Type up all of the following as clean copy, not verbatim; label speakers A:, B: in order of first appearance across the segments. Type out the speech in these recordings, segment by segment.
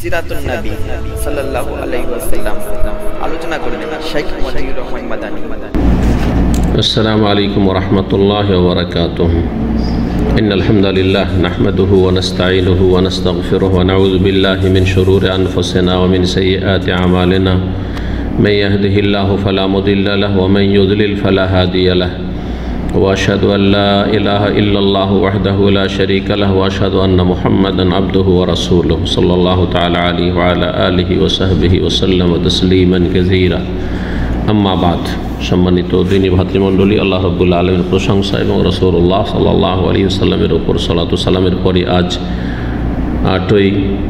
A: সিরাতুন নবী সাল্লাল্লাহু আলাইহি ওয়াসাল্লাম আলোচনা করবেন শেখ মতিউর রহমান মাদানী।
B: السلام عليكم ورحمة الله وبركاته. إن الحمد لله نحمده ونستعينه ونستغفره ونعوذ بالله من شرور أنفسنا ومن سيئات أعمالنا. من يهده الله فلا مضل له ومن يضلل فلا هادي له. وأشهد أن لا إله إلا الله وحده لا شريك له وأشهد أن محمدا عبده ورسوله صلى الله تعالى عليه وعلى آله وصحبه وسلم تسليما كثيرا. আম্মা বাদ, সম্মানিত দিনী ভাতৃমণ্ডলী, আল্লাহ রাব্বুল আলামিনের প্রশংসা এবং রাসূলুল্লাহ সাল্লাল্লাহু আলাইহি ওয়াসাল্লামের উপর সালাতু সালামের পরে আজ 8ই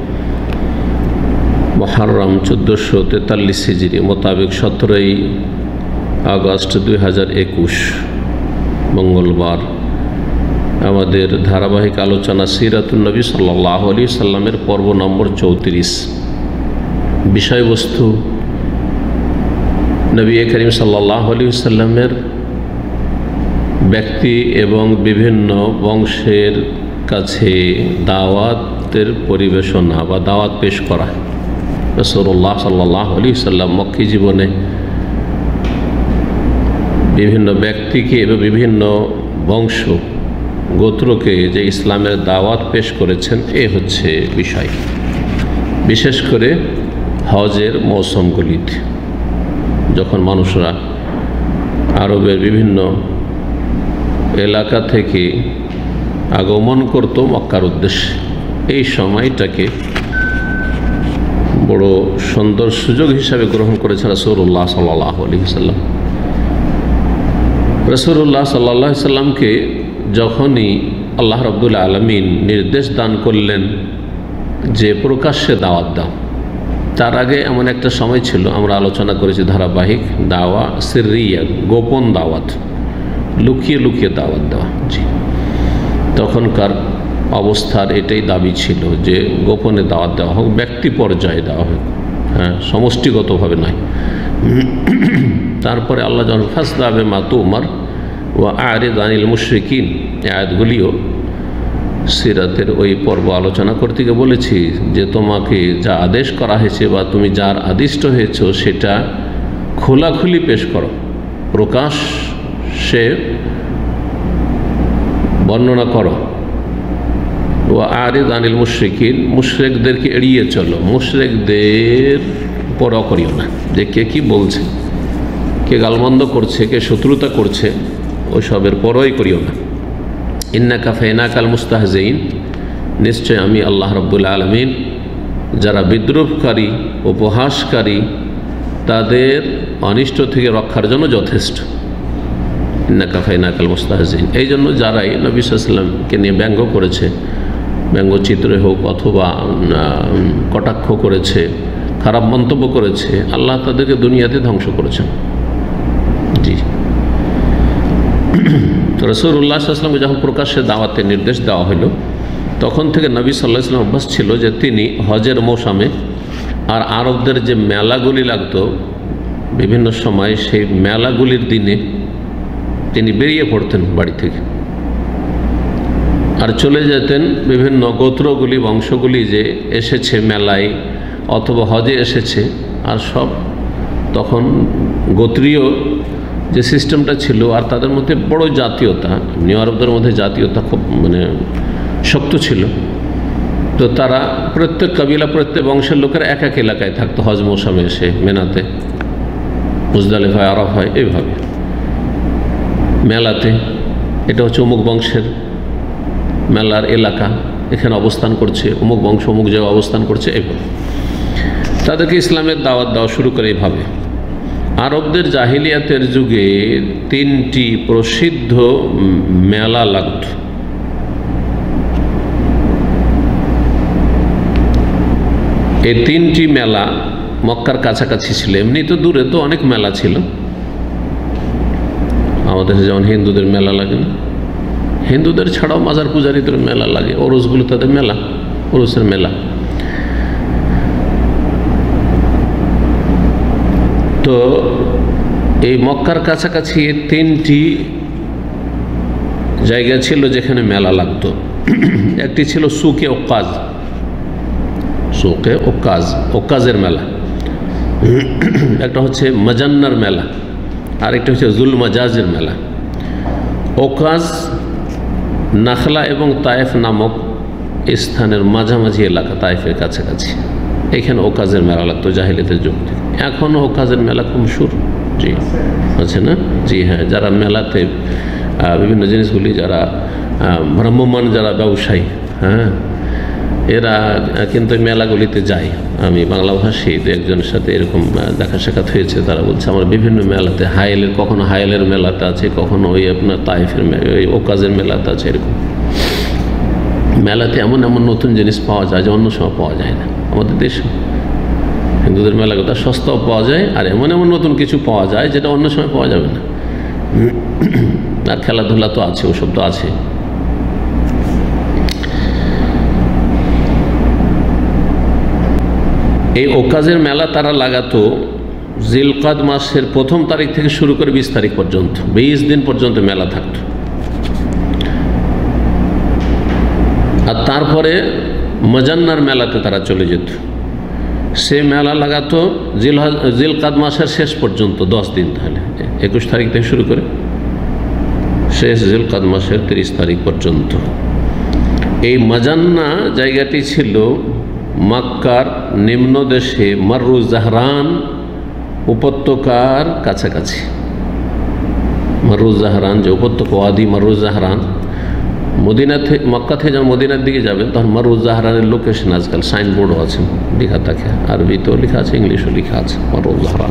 B: মুহররম 1443 হিজরি মোতাবেক 17ই আগস্ট 2021 মঙ্গলবার আমাদের ধারাবাহিক আলোচনা সিরাতুন নবী সাল্লাল্লাহু আলাইহি ওয়াসাল্লামের পর্ব নম্বর 34। বিষয়বস্তু নবী করিম সাল্লাল্লাহু আলাইহি ওয়াসাল্লামের ব্যক্তি এবং বিভিন্ন বংশের কাছে দাওয়াতের পরিবেশনা বা দাওয়াত পেশ করা। রাসূলুল্লাহ সাল্লাল্লাহু আলাইহি ওয়াসাল্লাম মক্কি জীবনে বিভিন্ন ব্যক্তিকে এবং বিভিন্ন বংশ গোত্রকে যে ইসলামের দাওয়াত পেশ করেছেন, এ হচ্ছে বিষয়। বিশেষ করে হজের মৌসুমগুলিতে যখন মানুষরা আরবের বিভিন্ন এলাকা থেকে আগমন করত মক্কার উদ্দেশ্যে, এই সময়টাকে বড় সুন্দর সুযোগ হিসাবে গ্রহণ করেছেন রাসূলুল্লাহ সাল্লাল্লাহু আলাইহি ওয়াসাল্লাম। রাসূলুল্লাহ সাল্লাল্লাহু আলাইহি ওয়াসাল্লামকে যখনই আল্লাহ রাব্বুল আলামিন নির্দেশ দান করলেন যে প্রকাশ্যে দাওয়াত দাও, তার আগে এমন একটা সময় ছিল, আমরা আলোচনা করেছি ধারাবাহিক, দাওয়া সিররিয়া, গোপন দাওয়াত, লুকিয়ে লুকিয়ে দাওয়াত দেওয়া। জি, তখনকার অবস্থার এটাই দাবি ছিল যে গোপনে দাওয়াত দেওয়া হোক, ব্যক্তি পর্যায়ে দেওয়া হোক, হ্যাঁ, সমষ্টিগতভাবে নয়। তারপরে আল্লাহ যখন ফাসদা বিমা তুমার ওয়া আরিদ আনিল মুশরিকিন, এই আয়াতগুলিও সিরাতের ওই পর্ব আলোচনা করতে গিয়ে বলেছি যে তোমাকে যা আদেশ করা হয়েছে বা তুমি যার আদিষ্ট হয়েছ সেটা খোলাখুলি পেশ করো, প্রকাশ্যে বর্ণনা করো। ও আরিদ আনিল মুশরিকিন, মুশরিকদেরকে এড়িয়ে চলো, মুশরিকদের পরোয়া করিও না যে কে কী বলছে, কে গালমন্দ করছে, কে শত্রুতা করছে, ওইসবের পরোয়াই করিও না। ইন্নাকা ফাইনাকাল মুস্তাহজিন, নিশ্চয় আমি আল্লাহ রাব্বুল আলামিন যারা বিদ্রুপকারী, উপহাসকারী, তাদের অনিষ্ট থেকে রক্ষার জন্য যথেষ্ট। ইন্নাকা ফাইনাকাল মুস্তাহজিন, এই জন্য যারাই নবী সাল্লাল্লাহু আলাইহি ওয়াসাল্লামকে নিয়ে ব্যঙ্গ করেছে, ব্যঙ্গচিত্রে হোক অথবা কটাক্ষ করেছে, খারাপ মন্তব্য করেছে, আল্লাহ তাদেরকে দুনিয়াতে ধ্বংস করেছেন। জি, তো রাসূলুল্লাহ সাল্লাল্লাহু আলাইহি ওয়াসাল্লামকে যখন প্রকাশ্যে দাওয়াতের নির্দেশ দেওয়া হলো, তখন থেকে নবী সাল্লাল্লাহু আলাইহি ওয়াসাল্লাম অভ্যাস ছিল যে তিনি হজের মৌসুমে আর আরবদের যে মেলাগুলি লাগতো বিভিন্ন সময়, সেই মেলাগুলির দিনে তিনি বেরিয়ে পড়তেন বাড়ি থেকে আর চলে যেতেন বিভিন্ন গোত্রগুলি, বংশগুলি যে এসেছে মেলায় অথবা হজে এসেছে, আর সব তখন গোত্রীয় যে সিস্টেমটা ছিল, আর তাদের মধ্যে বড় জাতীয়তা, নিউ আরবদের মধ্যে জাতীয়তা খুব শক্ত ছিল। তো তারা প্রত্যেক কবিলা, প্রত্যেক বংশের লোকেরা এক এক এলাকায় থাকতো হজ মৌসুমে এসে, মেনাতে, মুজদালিফায়, আরাফায়, এইভাবে মেলাতে। এটা হচ্ছে অমুক বংশের মেলার এলাকা, এখানে অবস্থান করছে, অমুক বংশ অমুক জায়গায় অবস্থান করছে, এইভাবে তাদেরকে ইসলামের দাওয়াত দেওয়া শুরু করে। এইভাবে আরবদের জাহিলিয়াতের যুগে 3টি প্রসিদ্ধ মেলা লাগত। এই 3টি মেলা মক্কার কাছাকাছি ছিল, এমনি তো দূরে তো অনেক মেলা ছিল। আমাদের যেমন হিন্দুদের মেলা লাগে না, হিন্দুদের ছাড়াও মাজার পূজারীদের মেলা লাগে, ওরসগুলো তাদের মেলা, ওরসের মেলা। তো এই মক্কার কাছাকাছি 3টি জায়গা ছিল যেখানে মেলা লাগতো। একটি ছিল সুকে ওকাজ, শোকে ওকাজের মেলা, একটা হচ্ছে মাজান্নার মেলা, আরেকটা হচ্ছে জুল মাজাজের মেলা। ওকাজ নাখলা এবং তায়েফ নামক স্থানের মাঝামাঝি এলাকা, তায়েফের কাছাকাছি, এখানে ওকাজের মেলা লাগতো জাহিলিয়াতের যুগ থেকে। এখনও ওকাজের মেলা খুব মশহুর, জি আছে না? জি হ্যাঁ, যারা মেলাতে বিভিন্ন জিনিসগুলি যারা ভ্রাম্যমান যারা ব্যবসায়ী, হ্যাঁ, এরা কিন্তু মেলাগুলিতে যায়। আমি বাংলা ভাষী একজনের সাথে এরকম দেখা সাক্ষাৎ হয়েছে, তারা বলছে আমরা বিভিন্ন মেলাতে হায়েলের, কখনো হায়েলের মেলাতে আছে, কখনো ওই আপনার তাইফের ওই ওকাজের মেলাতে আছে। এরকম মেলাতে এমন এমন নতুন জিনিস পাওয়া যায় যে অন্য সময় পাওয়া যায় না। আমাদের দেশে হিন্দুদের মেলাগুলো সস্তাও পাওয়া যায়, আর এমন এমন নতুন কিছু পাওয়া যায় যেটা অন্য সময় পাওয়া যাবে না। আর খেলাধুলা তো আছে, ওসব তো আছে। এই ওকাজের মেলা তারা লাগাতো জিলকাদ মাসের 1 তারিখ থেকে শুরু করে 20 তারিখ পর্যন্ত, 20 দিন পর্যন্ত মেলা থাকতো। আর তারপরে মাজান্নার মেলাতে তারা চলে যেত। সে মেলা লাগাতো জিলকাদ মাসের শেষ পর্যন্ত 10 দিন, তাহলে 21 তারিখ থেকে শুরু করে শেষ জিলকাদ মাসের 30 তারিখ পর্যন্ত। এই মাজান্না জায়গাটি ছিল মক্কার নিম্নদেশে মাররুজ জাহরান উপত্যকার কাছাকাছি। মাররুজ জাহরান যে উপত্যকা, ওয়াদি মাররুজ জাহরান, মদিনা থেকে, মক্কা থেকে যখন মদিনার দিকে যাবেন তখন মাররুজ জাহরানের লোকেশন আজকাল সাইনবোর্ডও আছে, লেখা থাকে, আরবিতেও লেখা আছে, ইংলিশও লেখা আছে মাররুজ জাহরান।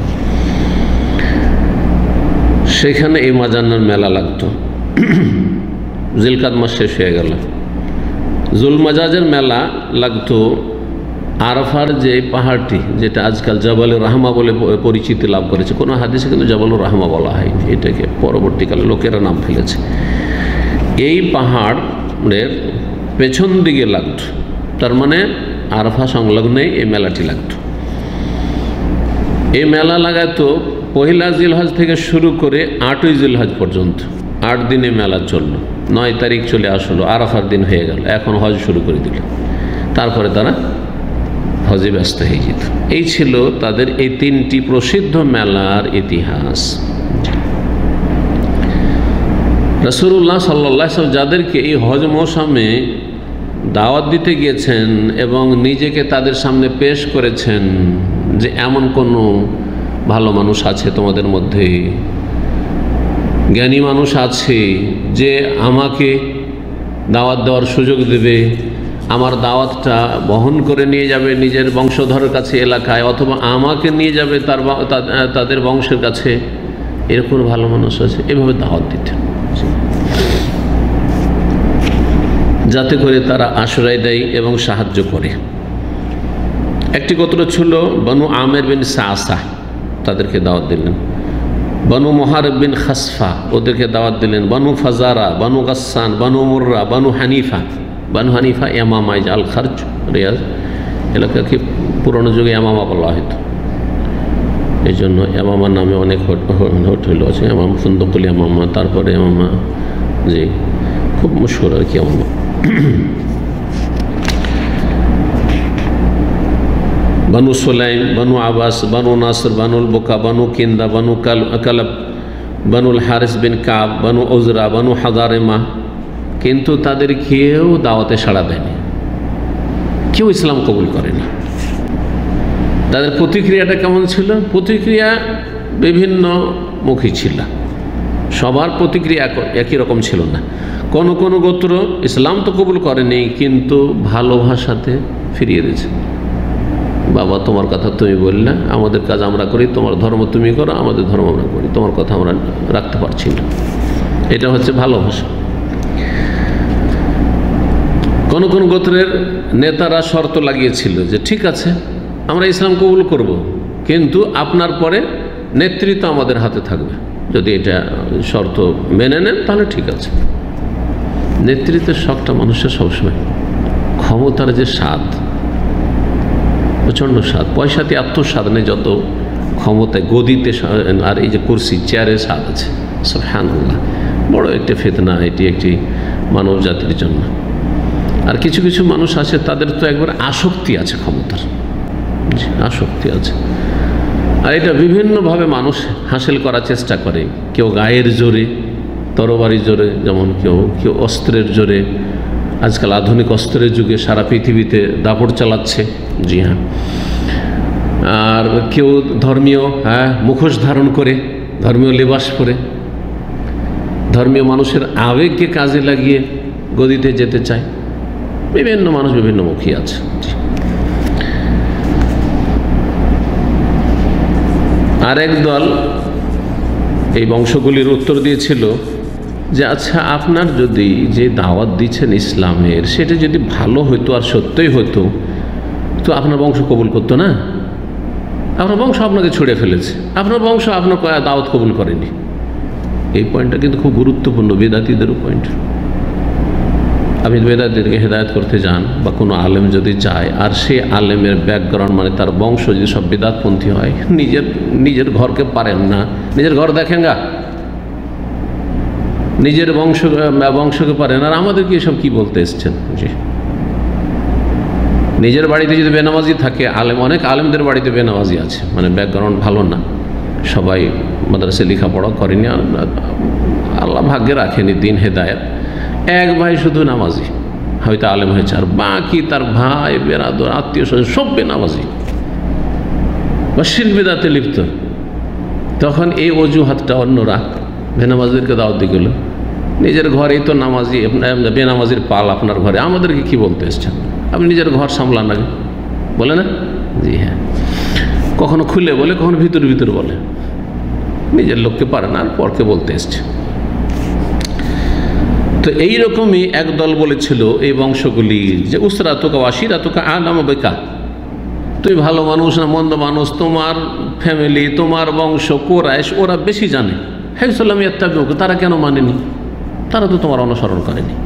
B: সেখানে এই মাজান্নার মেলা লাগতো। জিলকাদ মাস শেষ হয়ে গেল, জুল মাজাজের মেলা লাগতো আরাফার যে পাহাড়টি, যেটা আজকাল জাবালুর রাহমা বলে পরিচিতি লাভ করেছে। কোনো হাদিসে কিন্তু জাবালুর রাহমা বলা হয়নি, এটাকে পরবর্তীকালে লোকেরা নাম ফেলেছে। এই পাহাড়ের পেছন দিকে লাগতো, তার মানে আরাফা সংলগ্নেই এই মেলাটি লাগতো। এই মেলা লাগাতো 1 জিলহজ থেকে শুরু করে 8 জিলহজ পর্যন্ত, 8 দিনে মেলা চললো। 9 তারিখ চলে আসলো, আরাফার দিন হয়ে গেল, এখন হজ শুরু করে দিল। তারপরে তারা হজে ব্যস্ত হয়ে যেত। এই ছিল তাদের এই 3টি প্রসিদ্ধ মেলার ইতিহাস। রাসূলুল্লাহ সাল্লাল্লাহু আলাইহি ওয়াসাল্লাম যাদেরকে এই হজ মৌসুমে দাওয়াত দিতে গিয়েছেন এবং নিজেকে তাদের সামনে পেশ করেছেন যে এমন কোনো ভালো মানুষ আছে তোমাদের মধ্যে, জ্ঞানী মানুষ আছে যে আমাকে দাওয়াত দেওয়ার সুযোগ দেবে, আমার দাওয়াতটা বহন করে নিয়ে যাবে নিজের বংশধরের কাছে এলাকায়, অথবা আমাকে নিয়ে যাবে তাদের বংশের কাছে, এরকম ভালো মানুষ আছে। এভাবে দাওয়াত দিতেন যাতে করে তারা আশ্রয় দেয় এবং সাহায্য করে। একটি গোত্র ছিল বনু আমের বিন সাসা, তাদেরকে দাওয়াত দিলেন। বনু মুহারিব বিন খাসফা, ওদেরকে দাওয়াত দিলেন। বনু ফাজারা, বনু গাসসান, বনু মুররা, বনু হানিফা। বনু হানিফা ইয়ামামা, আল খারজ রিয়াজ এলাকাকে পুরনো যুগে ইয়ামামা বলা হতো, এই জন্য ইয়ামামার নামে অনেক হোটেল আছে, ইয়ামাম ফুন্দকুল ইয়ামামা, তারপরে ইয়ামামা, জি খুব মশহুর আর কি ইয়ামামা। বনু সুলাইম, বনু আবাস, বনু নাসর, বনুল বোকা, বনু কিন্দা, বনু কালাব, বনুল হারিস বিন কাব, বনু উজরা, বনু হাজারেমা। কিন্তু তাদের কেউ দাওয়াতে সাড়া দেয়নি, কেউ ইসলাম কবুল করেনি। তাদের প্রতিক্রিয়াটা কেমন ছিল? প্রতিক্রিয়া বিভিন্ন মুখী ছিল, সবার প্রতিক্রিয়া একই রকম ছিল না। কোন কোন গোত্র ইসলাম তো কবুল করেনি, কিন্তু ভালোবাসাতে ফিরিয়ে দিয়েছে। বাবা তোমার কথা তুমি বললে, আমাদের কাজ আমরা করি, তোমার ধর্ম তুমি করো, আমাদের ধর্ম আমরা করি, তোমার কথা আমরা রাখতে পারছি না। এটা হচ্ছে ভালোবাসা। কোন কোন গোত্রের নেতারা শর্ত লাগিয়েছিল যে ঠিক আছে আমরা ইসলাম কবুল করব, কিন্তু আপনার পরে নেতৃত্ব আমাদের হাতে থাকবে। যদি এটা শর্ত মেনে নেন তাহলে ঠিক আছে। নেতৃত্বের শখটা মানুষের সবসময়, ক্ষমতার যে স্বাদ, প্রচণ্ড স্বাদ, পয়সাতে আত্মস্বাদ নেই যত ক্ষমতায়, গদিতে আর এই যে কুরসি চেয়ারের স্বাদ আছে। সুবহানাল্লাহ, বড় একটা ফিতনা এটি একটি মানব জাতির জন্য। আর কিছু কিছু মানুষ আছে তাদের তো একবার আসক্তি আছে ক্ষমতার, আসক্তি আছে। আর এটা বিভিন্নভাবে মানুষ হাসিল করার চেষ্টা করে, কেউ গায়ের জোরে, তরবারি জোরে, যেমন কেউ অস্ত্রের জোরে। আজকাল আধুনিক অস্ত্রের যুগে সারা পৃথিবীতে দাপট চালাচ্ছে। জি হ্যাঁ। আর কেউ ধর্মীয় মুখোশ ধারণ করে, ধর্মীয় লেবাস পরে, ধর্মীয় মানুষের আবেগকে কাজে লাগিয়ে গদিতে যেতে চায়। বিভিন্ন মানুষ বিভিন্ন মুখী আছে। আর এক দল এই বংশগুলির উত্তর দিয়েছিল যে আচ্ছা, আপনার যদি যে দাওয়াত দিচ্ছেন ইসলামের, সেটা যদি ভালো হতো আর সত্যই হতো, তো আপনার বংশ কবুল করতো না। আপনার বংশ আপনাকে ছুড়ে ফেলেছে, আপনার বংশ আপনার দাওয়াত কবুল করেনি। এই পয়েন্টটা কিন্তু খুব গুরুত্বপূর্ণ, বেদাতীদেরও পয়েন্ট। আপনি বেদাতীদেরকে হেদায়েত করতে যান বা কোনো আলেম যদি যায়, আর সে আলেমের ব্যাকগ্রাউন্ড মানে তার বংশ যদি সব বেদাতপন্থী হয়, নিজের ঘরকে পারেন না, নিজের ঘর দেখেন গা, নিজের বংশকে পারেন। আর আমাদেরকে এসব কি বলতে এসছেন? জি, নিজের বাড়িতে যদি বেনামাজি থাকে, অনেক আলেমদের বাড়িতে বেনামাজি আছে, মানে ব্যাকগ্রাউন্ড ভালো না, সবাই মাদ্রাসায় লেখাপড়া করেনি, আল্লাহ ভাগ্যে রাখেনি দিন হেদায়েত। এক ভাই শুধু নামাজি, হয়তো আলেম হয়েছে, আর বাকি তার ভাই বেরাদর আত্মীয় স্বজন সব বেনামাজি বা শিরক বিদআতে লিপ্ত। তখন এই অজুহাতটা অন্যরা বেনামাজিদেরকে দাওয়াত দিয়ে গেল, নিজের ঘরেই তো নামাজি, বেনামাজির পাল আপনার ঘরে, আমাদেরকে কি বলতে এসছেন? আপনি নিজের ঘর সামলান আগে, বলে না? জি হ্যাঁ। কখনো খুলে বলে, কখনো ভিতর বলে, নিজের লোককে পারে না আর পরকে বলতে এসছে। তো এইরকমই একদল বলেছিল এই বংশগুলি যে উসরাতুকা ওয়াশিরাতুকা আ'লামু বিকা, তুই ভালো মানুষ না মন্দ মানুষ, তোমার ফ্যামিলি, তোমার বংশ কুরাইশ ওরা বেশি জানে। হাইসাল্লাম ইয়াত্তাবিউকা, তারা কেন মানেনি? তারা তো তোমার অনুসরণ করেনি।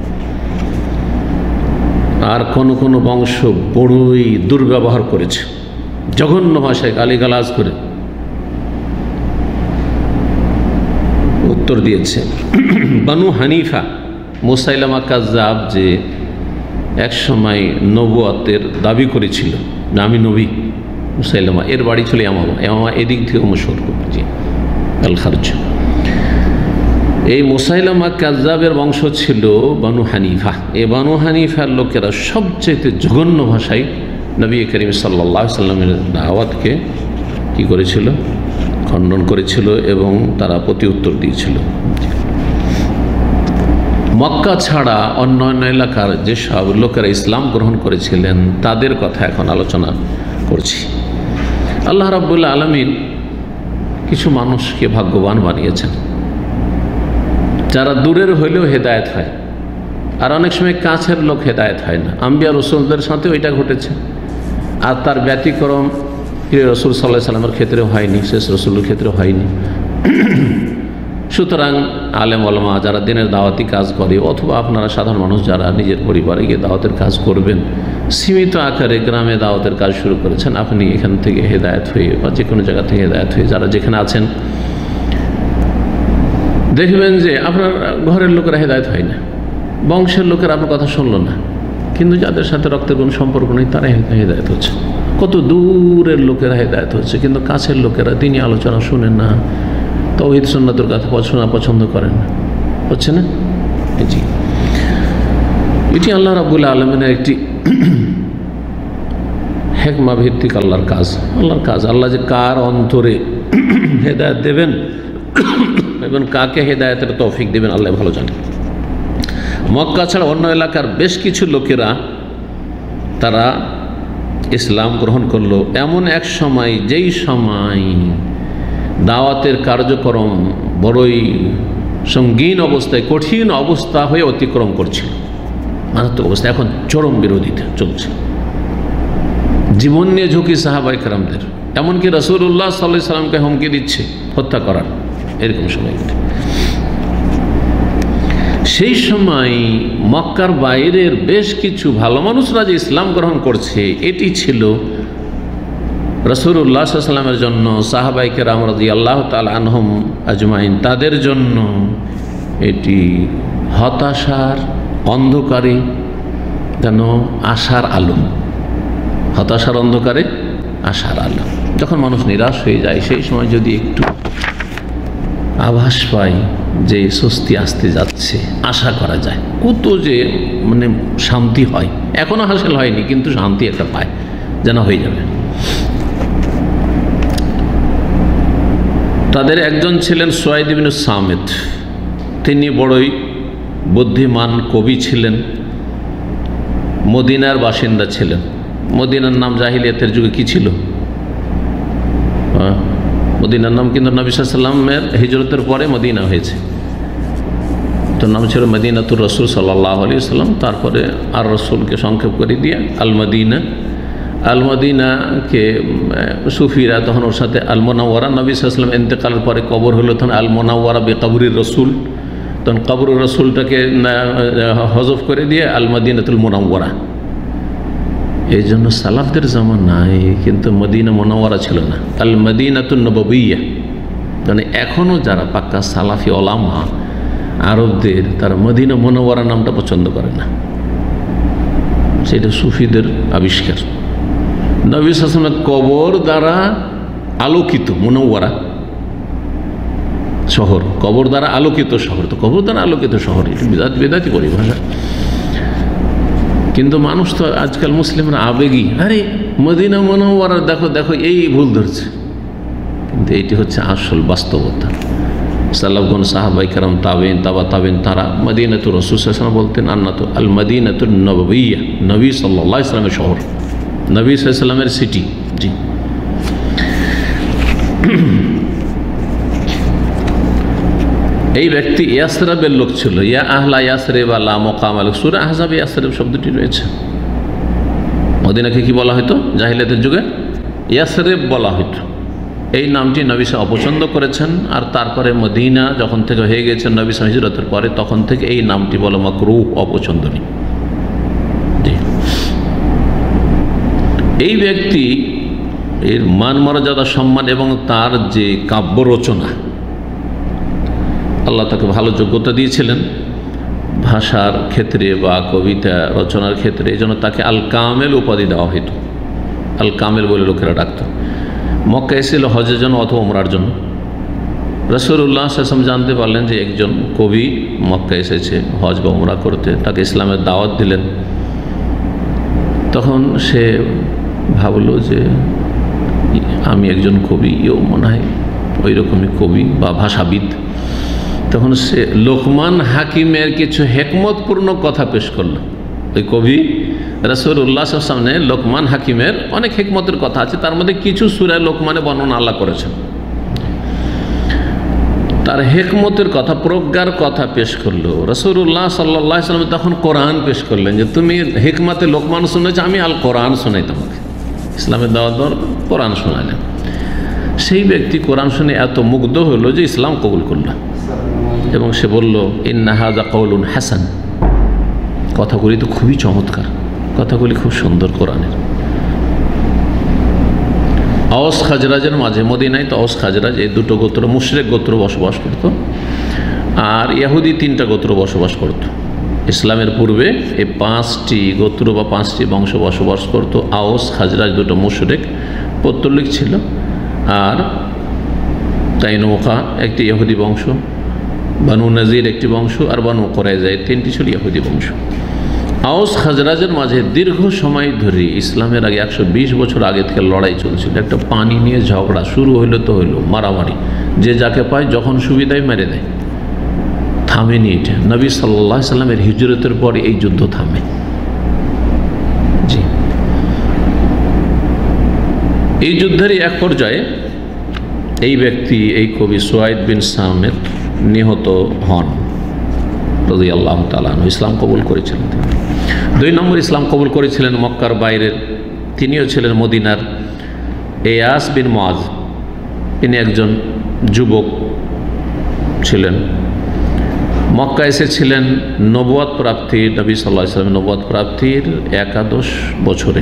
B: আর কোন বংশ বড়ই দুর্ব্যবহার করেছে, জঘন্য ভাষায় গালিগালাজ করে উত্তর দিয়েছে। বানু হানিফা, মুসাইলামা কাজ্জাব, যে এক সময় নবুয়তের দাবি করেছিল না আমি নবী, মুসাইলামা, এর বাড়ি ছিল ইয়ামামা, এদিক থেকে মশহুর জি আল খারজ। এই মুসাইলামা কাজ্জাবের বংশ ছিল বানু হানিফা। এই বানু হানিফার লোকেরা সবচেয়ে জঘন্য ভাষায় নবী করিম সাল্লাল্লাহু আলাইহি সাল্লামের দাওয়াতকে কি করেছিল? খণ্ডন করেছিল এবং তারা প্রতি উত্তর দিয়েছিল। মক্কা ছাড়া অন্য এলাকার যেসব লোকেরা ইসলাম গ্রহণ করেছিলেন তাদের কথা এখন আলোচনা করছি। আল্লাহ রাব্বুল আলামিন কিছু মানুষকে ভাগ্যবান বানিয়েছেন, যারা দূরের হইলেও হেদায়েত হয়, আর অনেক সময় কাছের লোক হেদায়েত হয় না। আম্বিয়া রসুলদের সাথে ওইটা ঘটেছে, আর তার ব্যতিক্রম প্রিয় রসুল সাল্লাল্লাহু আলাইহি সাল্লামের ক্ষেত্রেও হয়নি, শেষ রসুলের ক্ষেত্রেও হয়নি। সুতরাং আলেম ওলামা যারা দিনের দাওয়াতি কাজ করে, অথবা আপনারা সাধারণ মানুষ যারা নিজের পরিবারে গিয়ে দাওয়াতের কাজ করবেন, সীমিত আকারে গ্রামে দাওয়াতের কাজ শুরু করেছেন, আপনি এখান থেকে হেদায়েত হয়ে বা যে কোনো জায়গা থেকে হেদায়েত হয়ে যারা যেখানে আছেন, দেখবেন যে আপনার ঘরের লোকেরা হেদায়েত হয় না, বংশের লোকেরা আপনার কথা শুনল না, কিন্তু যাদের সাথে রক্তের কোনো সম্পর্ক নেই তারা হেদায়েত হচ্ছে। কত দূরের লোকেরা হেদায়েত হচ্ছে, কিন্তু কাছের লোকেরা দিনই আলোচনা শুনেন না, তাওহীদ সুন্নাতের কথা শোনা পছন্দ করেন না, হচ্ছে না? জি, এটি আল্লাহ রাব্বুল আলামিনের একটি হিকমা ভিত্তিক আল্লাহর কাজ। আল্লাহ যে কার অন্তরে হেদায়েত দেবেন এবং কাকে হেদায়েতের তৌফিক দেবেন আল্লাহ ভালো জানেন। মক্কা ছাড়া অন্য এলাকার বেশ কিছু লোকেরা তারা ইসলাম গ্রহণ করলো এমন এক সময়, যেই সময় দাওয়াতের কার্যক্রম বড়ই সঙ্গীন অবস্থায়, কঠিন অবস্থা হয়ে অতিক্রম করছিল, মারাত্মক অবস্থা, এখন চরম বিরোধিতা চলছে, জীবন নিয়ে ঝুঁকি সাহাবায়ে কেরামদের, এমনকি রাসূলুল্লাহ সাল্লাল্লাহু আলাইহি সাল্লামকে হুমকি দিচ্ছে হত্যা করার, এরকম সময়। সেই সময় মক্কার বাইরের বেশ কিছু ভালো মানুষরা যে ইসলাম গ্রহণ করছে, এটি ছিল রাসূলুল্লাহ সাল্লাল্লাহু আলাইহি সাল্লামের জন্য, সাহাবায়ে কেরাম রাদিয়াল্লাহু তাআলা আনহুম আজমাইন তাদের জন্য এটি হতাশার অন্ধকারে যেন আশার আলো, হতাশার অন্ধকারে আশার আলো। যখন মানুষ নিরাশ হয়ে যায় সেই সময় যদি একটু আভাস পাই যে স্বস্তি আসতে যাচ্ছে, আশা করা যায়, কত যে মানে শান্তি হয়। এখনো হাসিল হয়নি কিন্তু শান্তি একটা পায়, যেন হয়ে যাবে। তাদের একজন ছিলেন সুয়াইদ ইবনে সামিত। তিনি বড়ই বুদ্ধিমান কবি ছিলেন, মদিনার বাসিন্দা ছিলেন। মদিনার নাম জাহিলিয়াতের যুগে কি ছিল? মদিনার নাম কিন্তু নবী সাল্লাল্লাহু আলাইহি ওয়াসাল্লামের হিজরতের পরে মদিনা হয়েছে। তো নাম ছিল মদিনাতুর রাসূল সাল্লাল্লাহু আলাইহি ওয়াসাল্লাম। তারপরে আর রসুলকে সংক্ষেপ করে দিয়ে আল মদিনা, আল মদিনাকে সুফিরা তখন ওর সাথে আল মুনাওয়ারা, নবী সাল্লাল্লাহু আলাইহি ওয়াসাল্লাম ইন্তেকালের পরে কবর হলো তখন আল মুনাওয়ারা বেকবরির রসুল, তখন কবরুর রসুলটাকে হজফ করে দিয়ে আল মদিনাতুল মুনাওয়ারা। এই জন্য সালাফদের জামানায় কিন্তু মদিনা মুনাওয়ারা ছিল না, আল মদিনাতুন নববিয়্যাহ। মানে এখনও যারা পাক্কা সালাফি ওলামা আরবদের, তারা মদিনা মুনাওয়ারা নামটা পছন্দ করে না, সেটা সুফিদের আবিষ্কার। নবী সাল্লাল্লাহু আলাইহি ওয়াসাল্লামের কবর দ্বারা আলোকিত মুনাওয়ারা শহর, কবর দ্বারা আলোকিত শহর। তো কবর দ্বারা আলোকিত শহর এটা বেদাতি পরিভাষা। কিন্তু মানুষ তো আজকাল মুসলিমরা আবেগী, আরে মদিনা মুনাওয়ারা দেখো দেখো, এই ভুল ধরছে। কিন্তু এইটি হচ্ছে আসল বাস্তবতা। সালাফগণ, সাহাবায়ে কেরাম, তাবেঈন, তাবেঈন, তারা মদিনাতুর রাসূল সাল্লাল্লাহু আলাইহি ওয়াসাল্লাম বলতেন আন্নাতু আল মদিনাতুন নববিয়্যাহ, নবী সাল্লাল্লাহু আলাইহি ওয়াসাল্লামের শহর, নবী সাল্লাল্লাহু আলাইহি ওয়াসাল্লামের সিটি। জি, এই ব্যক্তি ইয়াসরিবের লোক ছিল। ইয়া আহলা ইয়াসরিব লা মুকাম লাকুম, সূরা আহজাবে ইয়াসরিব শব্দটি রয়েছে। মদিনাকে কি বলা হতো জাহিলিয়াতের যুগে? ইয়াসরিব বলা হতো। এই নামটি নবী সাল্লাল্লাহু আলাইহি ওয়াসাল্লাম অপছন্দ করেছেন। আর তারপরে মদিনা যখন থেকে হয়ে গেছেন নবী সাল্লাল্লাহু আলাইহি ওয়াসাল্লাম হিজরতের পরে, তখন থেকে এই নামটি বলা মাকরুহ, অপছন্দনীয়। এই ব্যক্তি এর মান মর্যাদা, সম্মান এবং তার যে কাব্য রচনা, আল্লাহ তাকে ভালো যোগ্যতা দিয়েছিলেন ভাষার ক্ষেত্রে বা কবিতা রচনার ক্ষেত্রে। এই জন্য তাকে আল কামেল উপাধি দেওয়া হতো। আল কামেল বলে লোকেরা ডাকত। মক্কা এসেছিল হজের জন্য অথবা উমরার জন্য। রাসূলুল্লাহ সাল্লাল্লাহু আলাইহি ওয়াসাল্লাম জানতে পারলেন যে একজন কবি মক্কা এসেছে হজ বা উমরা করতে, তাকে ইসলামের দাওয়াত দিলেন। তখন সে ভাবলো যে আমি একজন কবি, এও মনে হয় ওই রকমই কবি বা ভাষাবিদ। তখন সে লোকমান হাকিমের কিছু হেকমতপূর্ণ কথা পেশ করলো। ওই কবি রাসূলুল্লাহ সাল্লাল্লাহু আলাইহি সামনে লোকমান হাকিমের অনেক হেকমতের কথা আছে, তার মধ্যে কিছু সূরা লোকমানে বর্ণনা আল্লাহ করেছেন। তার হেকমতের কথা, প্রজ্ঞার কথা পেশ করলো। রাসূলুল্লাহ সাল্লাল্লাহু আলাইহি সাল্লাম তখন কোরআন পেশ করলেন যে তুমি হেকমতে লোকমান শুনেছো, আমি আল কোরআন শোনাই তোমাকে। ইসলামের দাওয়াত কোরআন শোনালেন। সেই ব্যক্তি কোরআন শুনে এত মুগ্ধ হলো যে ইসলাম কবুল করল এবং সে বলল ইন্না হাযা কাওলুন হাসান, কথাগুলি তো খুবই চমৎকার, কথাগুলি খুব সুন্দর কোরআনের। আওস খাজরাজের মাঝে, মদিনায় তো আওস খাজরাজ এই দুটো গোত্র, মুশরিক গোত্র বসবাস করত, আর ইহুদি 3টা গোত্র বসবাস করত। ইসলামের পূর্বে এই 5টি গোত্র বা 5টি বংশ বসবাস করত। আওস খাজরাজ দুটো মুশরিক পৌত্তলিক ছিল, আর কাইনুকা একটি ইহুদি বংশ, বানু নাজির একটি বংশ, আর বানু কুরাইজা, এই 3টি ছিল ইহুদি বংশ। আওস খাজরাজের মাঝে দীর্ঘ সময় ধরে, ইসলামের আগে 120 বছর আগে থেকে লড়াই চলছিল। একটা পানি নিয়ে ঝগড়া শুরু হইলো তো হইলো, মারামারি, যে যাকে পায় যখন সুবিধায় মেরে দেয়। থামেনি এটা। নবী সাল্লাল্লাহু আলাইহি সাল্লামের হিজরতের পরে এই যুদ্ধ থামে। জি, এই যুদ্ধেরই এক পর্যায়ে এই ব্যক্তি, এই কবি সুয়াইদ বিন সামিত নিহত হন রাদিয়াল্লাহু তাআলা আনহু। ইসলাম কবুল করেছিলেন তিনি। 2 নম্বর ইসলাম কবুল করেছিলেন মক্কার বাইরের, তিনিও ছিলেন মদিনার, ইয়াস বিন মুআজ। তিনি একজন যুবক ছিলেন, মক্কা এসেছিলেন নবুয়ত প্রাপ্তির, নবী সাল্লাল্লাহু আলাইহি ওয়াসাল্লাম নবুয়ত প্রাপ্তির 11 বছরে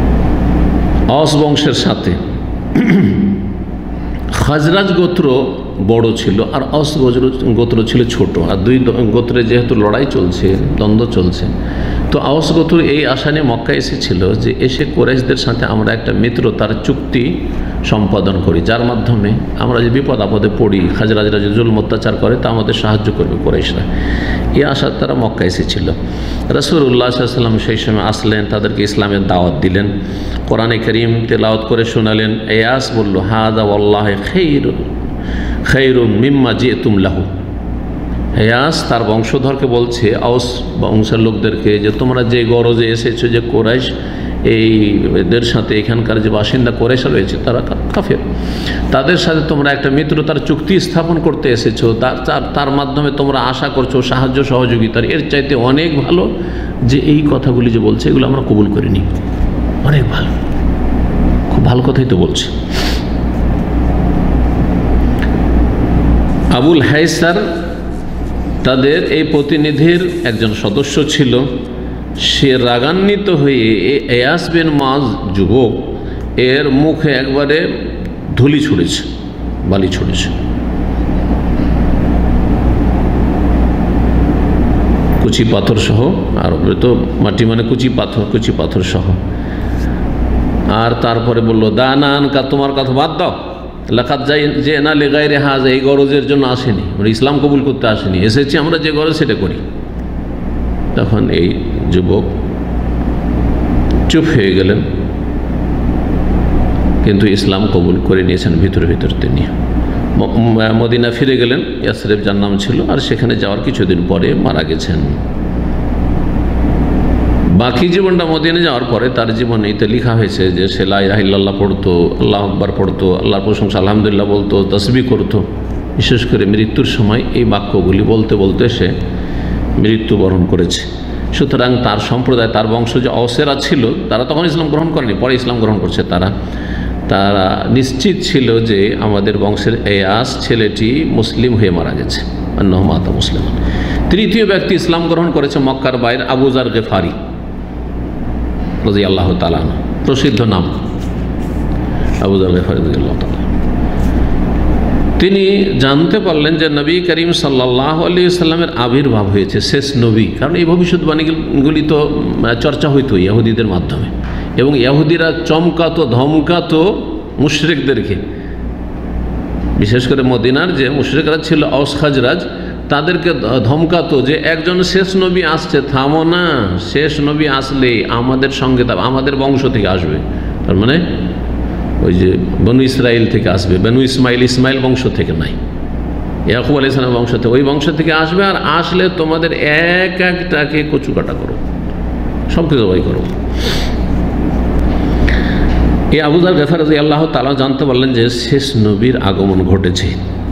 B: আওস বংশের সাথে। খাজরাজ গোত্র বড় ছিল আর আওস গোত্র ছিল ছোট, আর দুই গোত্রে যেহেতু লড়াই চলছে, দ্বন্দ্ব চলছে, তো আওস গোত্র এই আশা নিয়ে মক্কা এসেছিল যে এসে কুরাইশদের সাথে আমরা একটা মিত্রতার চুক্তি সম্পাদন করি, যার মাধ্যমে আমরা যে বিপদ আপদে পড়ি, খাজরাজরা যে জুলম অত্যাচার করে তা আমাদের সাহায্য করবে কুরাইশরা। এই আশা তারা মক্কা এসেছিল। রাসূলুল্লাহ সাল্লাল্লাহু আলাইহি ওয়াসাল্লাম সেই সময় আসলেন, তাদেরকে ইসলামের দাওয়াত দিলেন, কোরআনে কারীম তেলাওয়াত করে শোনালেন। ইয়াস বলল, হাযা ওয়াল্লাহি খায়রুম মিম্মা জিতুম লাহু। ইয়াস তার বংশধরকে বলছে, আওস বংশের লোকদেরকে, যে তোমরা যে গরজে এসেছো, যে কুরাইশ এদের সাথে এখানকার যে বাসিন্দা কুরাইশ রয়েছে তারা কাফের, তাদের সাথে তোমরা একটা মিত্রতার চুক্তি স্থাপন করতে এসেছো, তার মাধ্যমে তোমরা আশা করছো সাহায্য সহযোগিতার, এর চাইতে অনেক ভালো যে এই কথাগুলি যে বলছে এগুলো আমরা কবুল করিনি, অনেক ভালো, খুব ভালো কথাই তো বলছে। আবুল হাইসার তাদের এই প্রতিনিধির একজন সদস্য ছিল। সে রাগান্বিত হয়ে ইয়াস বিন মুআজ যুবক এর মুখে একবারে ধুলি ছুঁড়েছে, বালি ছুঁড়েছে, কুচি পাথর সহ, আর তো মাটি মানে কুচি পাথর সহ। আর তারপরে বললো, দানান কা, তোমার কথা বাদ দাও, লাকাত যাই যে না লেগাই রে হাজ, এই গরজের জন্য আসেনি, আমরা ইসলাম কবুল করতে আসেনি, এসেছি আমরা যে গরজ সেটা করি। তখন এই যুবক চুপ হয়ে গেলেন, কিন্তু ইসলাম কবুল করে নিয়েছেন ভিতরে তিনি। মদিনা ফিরে গেলেন, ইয়াসরিব যার নাম ছিল, আর সেখানে যাওয়ার কিছুদিন পরে মারা গেছেন। বাকি জীবনটা মদিনা যাওয়ার পরে তার জীবনে এতে লেখা হয়েছে যে সে লা ইলাহা ইল্লাল্লাহ পড়তো, আল্লাহু আকবার পড়তো, আল্লাহর প্রশংসা আলহামদুলিল্লাহ বলতো, তাসবিহ করতো। বিশেষ করে মৃত্যুর সময় এই বাক্যগুলি বলতে বলতে সে মৃত্যুবরণ করেছে। সুতরাং তার সম্প্রদায়, তার বংশ যে আওসেরা ছিল, তারা তখন ইসলাম গ্রহণ করেনি, পরে ইসলাম গ্রহণ করছে। তারা নিশ্চিত ছিল যে আমাদের বংশের ইয়াস ছেলেটি মুসলিম হয়ে মারা গেছে, আন্নাহু মাতা মুসলিমান। তৃতীয় ব্যক্তি ইসলাম গ্রহণ করেছে মক্কার বাইরে, আবু যার গিফারি রাদিয়াল্লাহু তাআলা, প্রসিদ্ধ নাম আবু যার গিফারি রাদিয়াল্লাহু তাআলা। তিনি জানতে পারলেন যে নবী করিম সাল্লাল্লাহু আলাইহি ওয়াসাল্লামের আবির্ভাব হয়েছে, শেষ নবী। কারণ এই ভবিষ্যৎবাণীগুলি তো চর্চা হইতো ইহুদিদের মাধ্যমে, এবং ইহুদিরা চমকাতো ধমকাতো মুশরিকদেরকে, বিশেষ করে মদিনার যে মুশরিকরা ছিল আওস খাজরাজ, তাদেরকে ধমকাতো যে একজন শেষ নবী আসছে, থামো না, শেষ নবী আসলে আমাদের সঙ্গে আমাদের বংশ থেকে আসবে। তার মানে ওই যে বনু ইসরাইল থেকে আসবে, বনু ইসমাইল বংশ থেকে নাই, ইয়াকুব আলাইহিস সালাম বংশ থেকে, ওই বংশ থেকে আসবে। আর আসলে তোমাদের একটাকে কচু কাটা করো, সবকে জবাই করো। এই আবু যার গিফারি রাদিয়াল্লাহু তাআলা জানতে পারলেন যে শেষ নবীর আগমন ঘটেছে।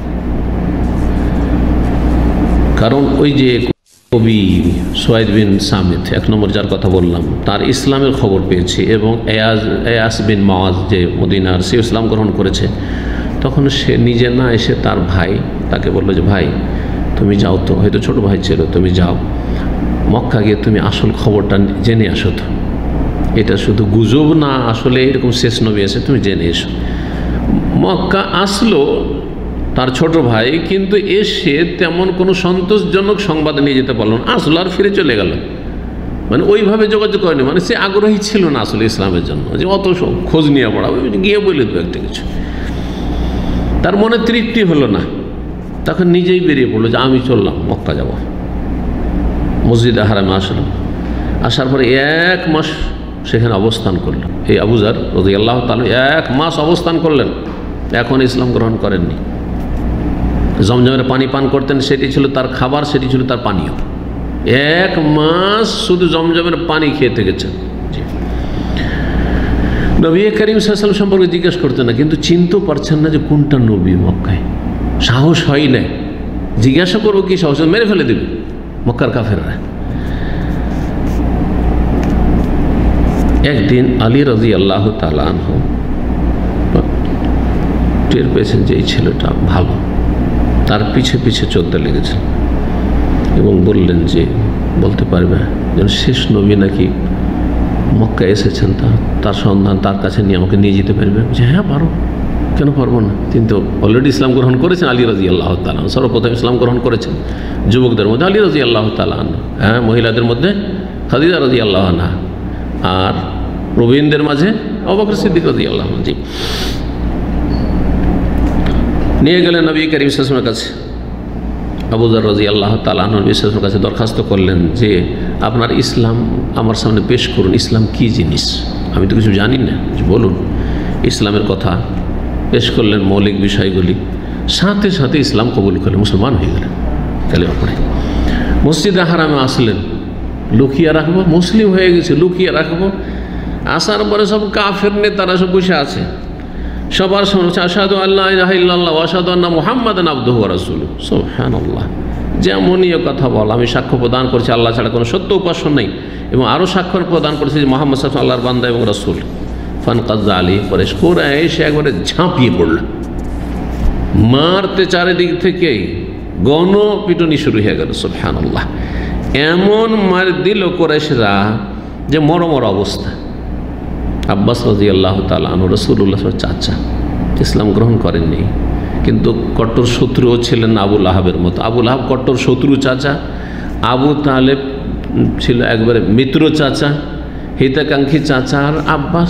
B: কারণ ওই যে কবি সুয়াইদ বিন সামিত, এক নম্বর যার কথা বললাম, তার ইসলামের খবর পেয়েছে, এবং ইয়াস বিন মুআজ যে মদিনার, সে ইসলাম গ্রহণ করেছে। তখন সে নিজে না এসে তার ভাই তাকে বললো যে ভাই তুমি যাও তো, হয়তো ছোট ভাই ছিল, তুমি যাও মক্কা গিয়ে তুমি আসল খবরটা জেনে আসো, তো এটা শুধু গুজব না, আসলে এরকম শেষ নবী এসে তুমি জেনে এসো। মক্কা আসলো তার ছোট ভাই, কিন্তু এসে তেমন কোনো সন্তোষজনক সংবাদ নিয়ে যেতে পারল না, আসলো আর ফিরে চলে গেল। মানে ওইভাবে যোগাযোগ করেনি, মানে সে আগ্রহী ছিল না আসলে ইসলামের জন্য, যে অত খোঁজ নিয়ে পড়াবে, গিয়ে বলে দেবো একটা কিছু। তার মনে তৃপ্তি হলো না, তখন নিজেই বেরিয়ে পড়লো যে আমি চললাম, মক্কা যাব। মসজিদে হারামে আসলাম, আসার পরে 1 মাস সেখানে অবস্থান করলেন। এই আবু যার রাদিয়াল্লাহু তাআলা 1 মাস অবস্থান করলেন, এখন ইসলাম গ্রহণ করেননি। জমজমের পানি পান করতেন, সেটি ছিল তার খাবার, সেটি ছিল তার পানীয়। 1 মাস শুধু জমজমের পানি খেয়ে থেকেছেন। নবী করিম সাল্লাল্লাহু আলাইহি ওয়াসাল্লাম সম্পর্কে জিজ্ঞেস করতেন না, কিন্তু চিনতেও পারছেন না যে কোনটা নবী। মক্কায় সাহস হয় না, জিজ্ঞাসা করবো কি, সাহস মেরে ফেলে দেবে মক্কার কাফেররা। একদিন আলী রাদিয়াল্লাহু তাআলা আনহু টের পেয়েছেন যে এই ছেলেটা ভালো, তার পিছে পিছে চলতে লেগেছেন, এবং বললেন যে বলতে পারবে যেন শেষ নবী নাকি মক্কা এসেছেন, তার সন্ধান তার কাছে নিয়ে আমাকে নিয়ে যেতে পারবে? যে হ্যাঁ পারো, কেন পারবো না? তিনি তো অলরেডি ইসলাম গ্রহণ করেছেন। আলী রাদিয়াল্লাহু তাআলা সর্বপ্রথম ইসলাম গ্রহণ করেছেন যুবকদের মধ্যে আলী রাদিয়াল্লাহু তাআলা, হ্যাঁ, মহিলাদের মধ্যে খাদিজা রাদিয়াল্লাহু আনহা, আর প্রবীণদের মাঝে আবু বকর সিদ্দিক রাদিয়াল্লাহু আনহু। জি, নিয়ে গেলেন নবী করিম সাল্লাল্লাহু আলাইহি ওয়াসাল্লামের কাছে। আবু যর রাদিয়াল্লাহু তাআলা আনহু নবী সাল্লাল্লাহু আলাইহি ওয়াসাল্লামের কাছে দরখাস্ত করলেন যে আপনার ইসলাম আমার সামনে পেশ করুন, ইসলাম কি জিনিস, আমি তো কিছু জানি না, বলুন। ইসলামের কথা পেশ করলেন, মৌলিক বিষয়গুলি, সাথে সাথে ইসলাম কবুল করলেন, মুসলমান হয়ে গেলেন। কালেমা পড়ে মসজিদে হারামে আসলেন, লুকিয়ে রাখবো, মুসলিম হয়ে গেছে, লুকিয়ে রাখবো। আসার পরে সব কাফের নেতারা সব বসে আছে, সবার সামনে আশহাদু আল্লা ইলাহা ইল্লাল্লাহ ওয়া আশহাদু আন্না মুহাম্মাদান আবদুহু ওয়া রাসূলুহু। সুবহানাল্লাহ। যেমনই কথা বল, আমি সাক্ষ্য প্রদান করছি আল্লাহ ছাড়া কোনো সত্য উপাস্য নেই, এবং আরও সাক্ষ্য প্রদান করেছি যে মুহাম্মদ সাল্লাল্লাহু আলাইহি ওয়াসাল্লাম আল্লাহর বান্দা এবং রাসূল। ফানকাজ্জা আলী, পরে এসে একবারে ঝাঁপিয়ে পড়ল, মারতে চারিদিক থেকে গণপিটুনি শুরু হয়ে গেল। সুবহানাল্লাহ। এমন মার দিল কুরাইশরা যে মরমর অবস্থা। আব্বাস রাদিয়াল্লাহু তাআলা আনহু রাসূলুল্লাহ চাচা, ইসলাম গ্রহণ করেননি, কিন্তু কট্টর শত্রুও ছিলেন আবু লাহাবের মতো। আবু লাহাব কট্টর শত্রু চাচা, আবু তালেব ছিল একবারে মিত্র চাচা, হিতাকাঙ্ক্ষী চাচা, আর আব্বাস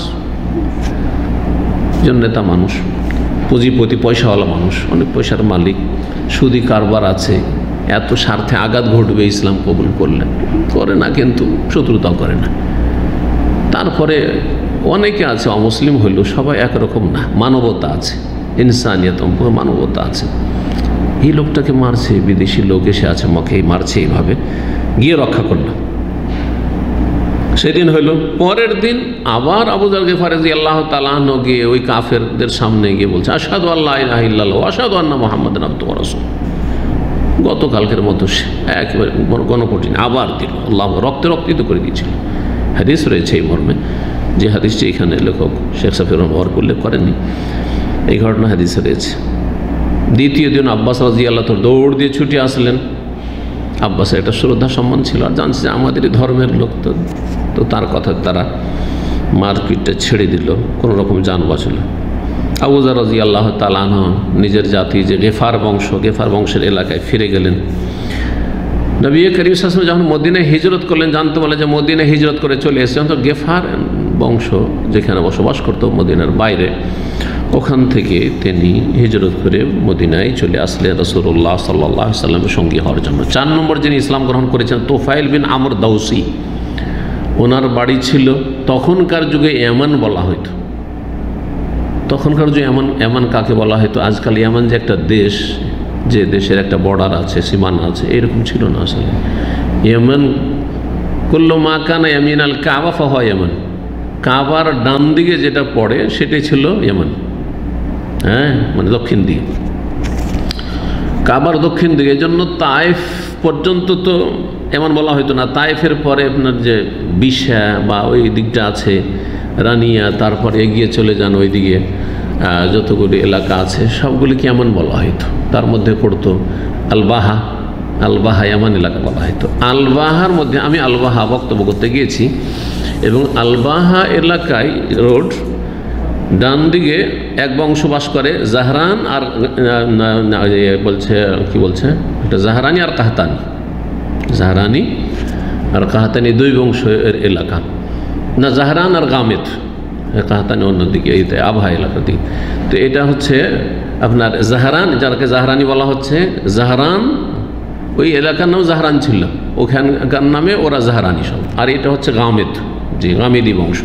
B: নেতা মানুষ, পুঁজিপতি, পয়সাওয়ালা মানুষ, অনেক পয়সার মালিক, সুদি কারবার আছে, এত স্বার্থে আঘাত ঘটবে ইসলাম কবুল করলেন, করে না, কিন্তু শত্রুতাও করে না। তারপরে অনেকে আছে অমুসলিম হইলেও সবাই একরকম না, মানবতা আছে, ইনসানিয়ত, মানবতা আছে। এই লোকটাকে মারছে, বিদেশি লোক এসে আছে মক্কায়, মারছে, এইভাবে গিয়ে রক্ষা করলাম। সেদিন হইল। পরের দিন আবার আবু যর গিফারি রাদিয়াল্লাহু তাআলা আনহু গিয়ে ওই কাফেরদের সামনে গিয়ে বলছে আশহাদু আল্লা ইলাহা ইল্লাল্লাহ ওয়া আশহাদু আন্না মুহাম্মাদান আবদুহু ওয়া রাসূলুহু। গতকালকের মতো একেবারে গণকঠিন আবার দিল, আল্লাহ রক্তাক্ত করে দিয়েছিল। হাদিস রয়েছে এই মর্মে, যে হাদিসটি এখানে লেখক শেখ সাফিউর রহমান উল্লেখ করেননি, এই ঘটনা হাদিসে রয়েছে। দ্বিতীয় দিন আব্বাস রাদিয়াল্লাহু তাআলা দৌড় দিয়ে ছুটে আসলেন। আব্বাসের একটা শ্রদ্ধা সম্মান ছিল, আর জানছে যে আমাদেরই ধর্মের লোক, তো তার কথা তারা মারপিটটা ছেড়ে দিল, কোনো রকম জান বাঁচল। আবু যর রাদিয়াল্লাহু তাআলা আনহু নিজের জাতি যে গেফার বংশ, গেফার বংশের এলাকায় ফিরে গেলেন। নবী করিম সাল্লাল্লাহু আলাইহি ওয়াসাল্লাম যখন মদিনায় হিজরত করলেন, জানতে বলে যে মদিনায় হিজরত করে চলে এসেছেন, তো গেফার বংশ যেখানে বসবাস করতো মদিনার বাইরে, ওখান থেকে তিনি হিজরত করে মদিনায় চলে আসলেন রাসূলুল্লাহ সাল্লাল্লাহু আলাইহি ওয়াসাল্লামের সঙ্গী হওয়ার জন্য। 4 নম্বর যিনি ইসলাম গ্রহণ করেছেন তোফাইল বিন আমর দাউসি, ওনার বাড়ি ছিল তখনকার যুগে ইয়ামান বলা হইতো। তখনকার যুগে ইয়ামান কাকে বলা হয়তো? আজকাল ইয়ামান যে একটা দেশ, যে দেশের একটা বর্ডার আছে, সীমানা আছে, এরকম ছিল না আসলে। ইয়ামান কুল্লু মা কানা ইয়ামিন আল কাবা ফাহুয়া ইয়ামান, কাবার ডান দিকে যেটা পড়ে সেটাই ছিল ইয়ামান, হ্যাঁ, মানে দক্ষিণ দিকে, কাবার দক্ষিণ দিকে। এই জন্য তায়েফ পর্যন্ত তো এমন বলা হয়তো না। তায়েফের পরে আপনার যে বিশা বা ওই দিকটা আছে, রানিয়া, তারপরে এগিয়ে চলে যান ওইদিকে যতগুলি এলাকা আছে সবগুলিকে এমন বলা হয়তো। তার মধ্যে পড়তো আলবাহা, আলবাহা এমন এলাকা বলা হয়তো। আলবাহার মধ্যে আমি আলবাহা বক্তব্য করতে গিয়েছি, এবং আলবাহা এলাকায় রোড ডান দিকে এক বংশ বাস করে, জাহরান আর বলছে কি বলছে এটা জাহরানি আর কাহতানি, জাহরানি আর কাহতানি 2 বংশের এলাকা না, জাহরান আর গামেদ, কাহতানি অন্যদিকে, এইতে আবহা এলাকার দিকে। তো এটা হচ্ছে আপনার জাহরান, যাকে জাহরানি বলা হচ্ছে, জাহরান ওই এলাকার নাম জাহরান ছিল, ওখানকার নামে ওরা জাহরানি সব। আর এটা হচ্ছে গামেদ, জি, গামেদি বংশ।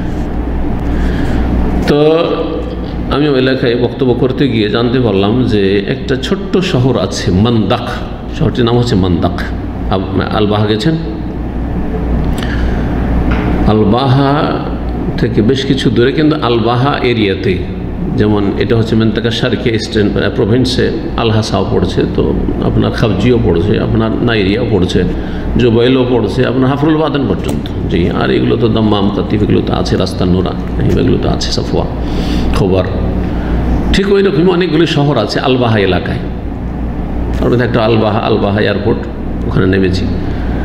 B: তো আমি ওই এলাকায় বক্তব্য করতে গিয়ে জানতে পারলাম যে একটা ছোট্ট শহর আছে মান্দাক, শহরটির নাম হচ্ছে মান্দাক। আলবাহা গেছেন? আলবাহা থেকে বেশ কিছু দূরে, কিন্তু আলবাহা এরিয়াতে, যেমন এটা হচ্ছে মেন্তাকা শারকি ইস্টার্ন প্রভিন্সে, আলহাসাও পড়ছে, তো আপনার খাবজিও পড়ছে, আপনার নাইরিয়াও পড়ছে, জুবাইলও পড়ছে, আপনার হাফরুল বাদান পর্যন্ত, জি। আর এগুলো তো দাম্মাম, কাতিফ, এগুলো তো আছে, রাস্তা নোরা, এগুলো তো আছে, সাফওয়া, খবর, ঠিক ওই রকম অনেকগুলি শহর আছে আলবাহা এলাকায়। ওর মধ্যে একটা আলবাহা এয়ারপোর্ট, ওখানে নেমেছি।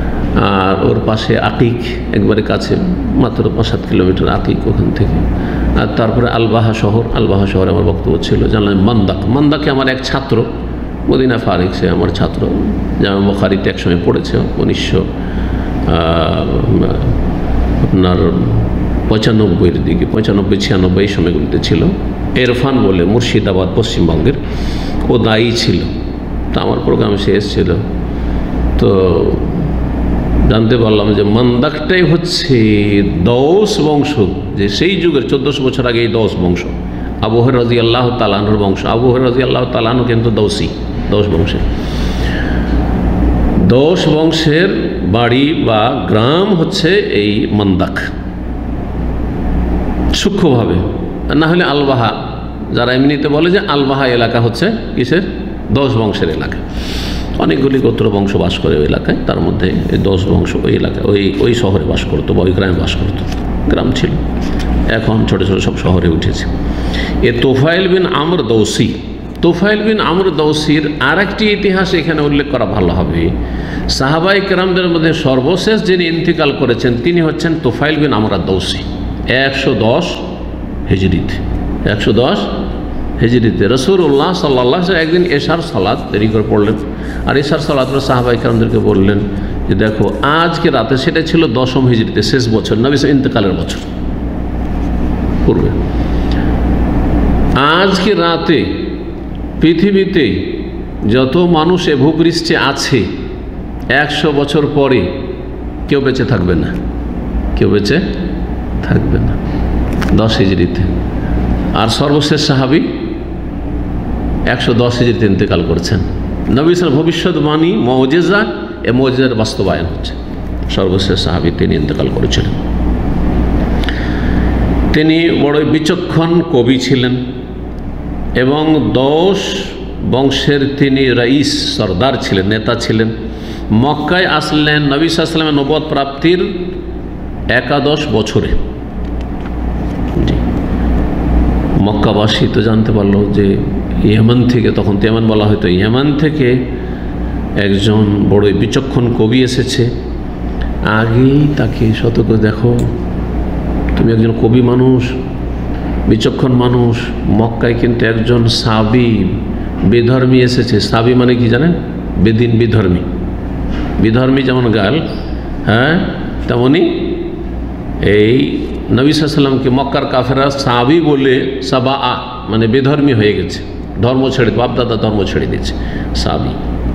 B: আর ওর পাশে আকিক, একবারে কাছে, মাত্র 5-7 কিলোমিটার আকিক ওখান থেকে। আর তারপরে আলবাহা শহরে আমার বক্তব্য ছিল। জানলাম মান্দাকে আমার এক ছাত্র মদিনা ফারিক, সে আমার ছাত্র, জামে বুখারীতে একসময় পড়েছে 1995 দিকে, 95-96 এই সময়গুলিতে ছিল। এরফান বলে মুর্শিদাবাদ পশ্চিমবঙ্গের, ও দায়ী ছিল। তো আমার প্রোগ্রাম সে এসেছিল, তো জানতে পারলাম যে মান্দাকটাই হচ্ছে দৌস বংশ, যে সেই যুগের 1400 বছর আগে এই দৌস বংশ, আবু হুরায়রা রাদিয়াল্লাহু তাআলা আনহুর বংশ। আবু হুরায়রা রাদিয়াল্লাহু তাআলা আনহু কিন্তু দৌস বংশের। দৌস বংশের বাড়ি বা গ্রাম হচ্ছে এই মান্দাক, সূক্ষ্মভাবে। না হলে আলবাহা, যারা এমনিতে বলে যে আলবাহা এলাকা হচ্ছে কিসের, দৌস বংশের এলাকা। অনেকগুলি গোত্র বংশ বাস করে ওই এলাকায়, তার মধ্যে এই দৌস বংশ ওই এলাকায় ওই শহরে বাস করতো বা ওই গ্রামে বাস করতো। গ্রাম ছিল, এখন ছোট ছোট সব শহরে উঠেছে। এ তোফাইল বিন আমর দৌসির আর একটি ইতিহাস এখানে উল্লেখ করা ভালো হবে। সাহাবাই কেরামদের মধ্যে সর্বশেষ যিনি ইন্তিকাল করেছেন তিনি হচ্ছেন তোফাইল বিন আমর দৌসি। 110 হিজরিতে রাসূলুল্লাহ সাল্লাল্লাহু আলাইহি ওয়াসাল্লাম একদিন এশার সালাত দেরি করে পড়লেন, আর এশার সালাত সাহাবায়ে কেরামদেরকে বললেন যে দেখো আজকে রাতে, সেটা ছিল 10ম হিজরিতে, শেষ বছর, নবী ইন্তেকালের বছর পূর্বে, আজকে রাতে পৃথিবীতে যত মানুষ এ ভূপৃষ্ঠে আছে 100 বছর পরে কেউ বেঁচে থাকবে না, 10 হিজরিতে। আর সর্বশেষ সাহাবী 110 হিজরিতে ইন্তেকাল করেছেন। নবী সাল্লাল্লাহু ভবিষ্যৎবাণী মুজিজা, এ মুজিজার বাস্তবায়ন হচ্ছে। সর্বশেষ সাহাবী তিনি ইন্তেকাল করেছিলেন। তিনি বড়ই বিচক্ষণ কবি ছিলেন এবং দৌস বংশের তিনি রাইস, সর্দার ছিলেন, নেতা ছিলেন। মক্কায় আসলেন নবী সাল্লাল্লাহু আলাইহি ওয়াসাল্লামের নবুয়ত প্রাপ্তির 11 বছরে। মক্কাবাসী তো জানতে পারলো যে ইয়েমেন থেকে, তখন তো ইয়েমেন বলা হয়তো, ইয়েমেন থেকে একজন বড়ই বিচক্ষণ কবি এসেছে। আগেই তাকে সতর্ক, দেখো তুমি একজন কবি মানুষ, বিচক্ষণ মানুষ, মক্কায় কিন্তু একজন সাবি বেধর্মী এসেছে। সাবি মানে কি জানেন? বেদিন, বিধর্মী যেমন গাল, হ্যাঁ, তেমনি এই নবী সাল্লাল্লাহু আলাইহি ওয়াসাল্লামকে মক্কার কাফেররা সাবি বলে সাবা মানে বেধর্মী হয়ে গেছে, ধর্ম ছেড়ে, বাপদাদা ধর্ম ছেড়ে দিয়েছে। সাবি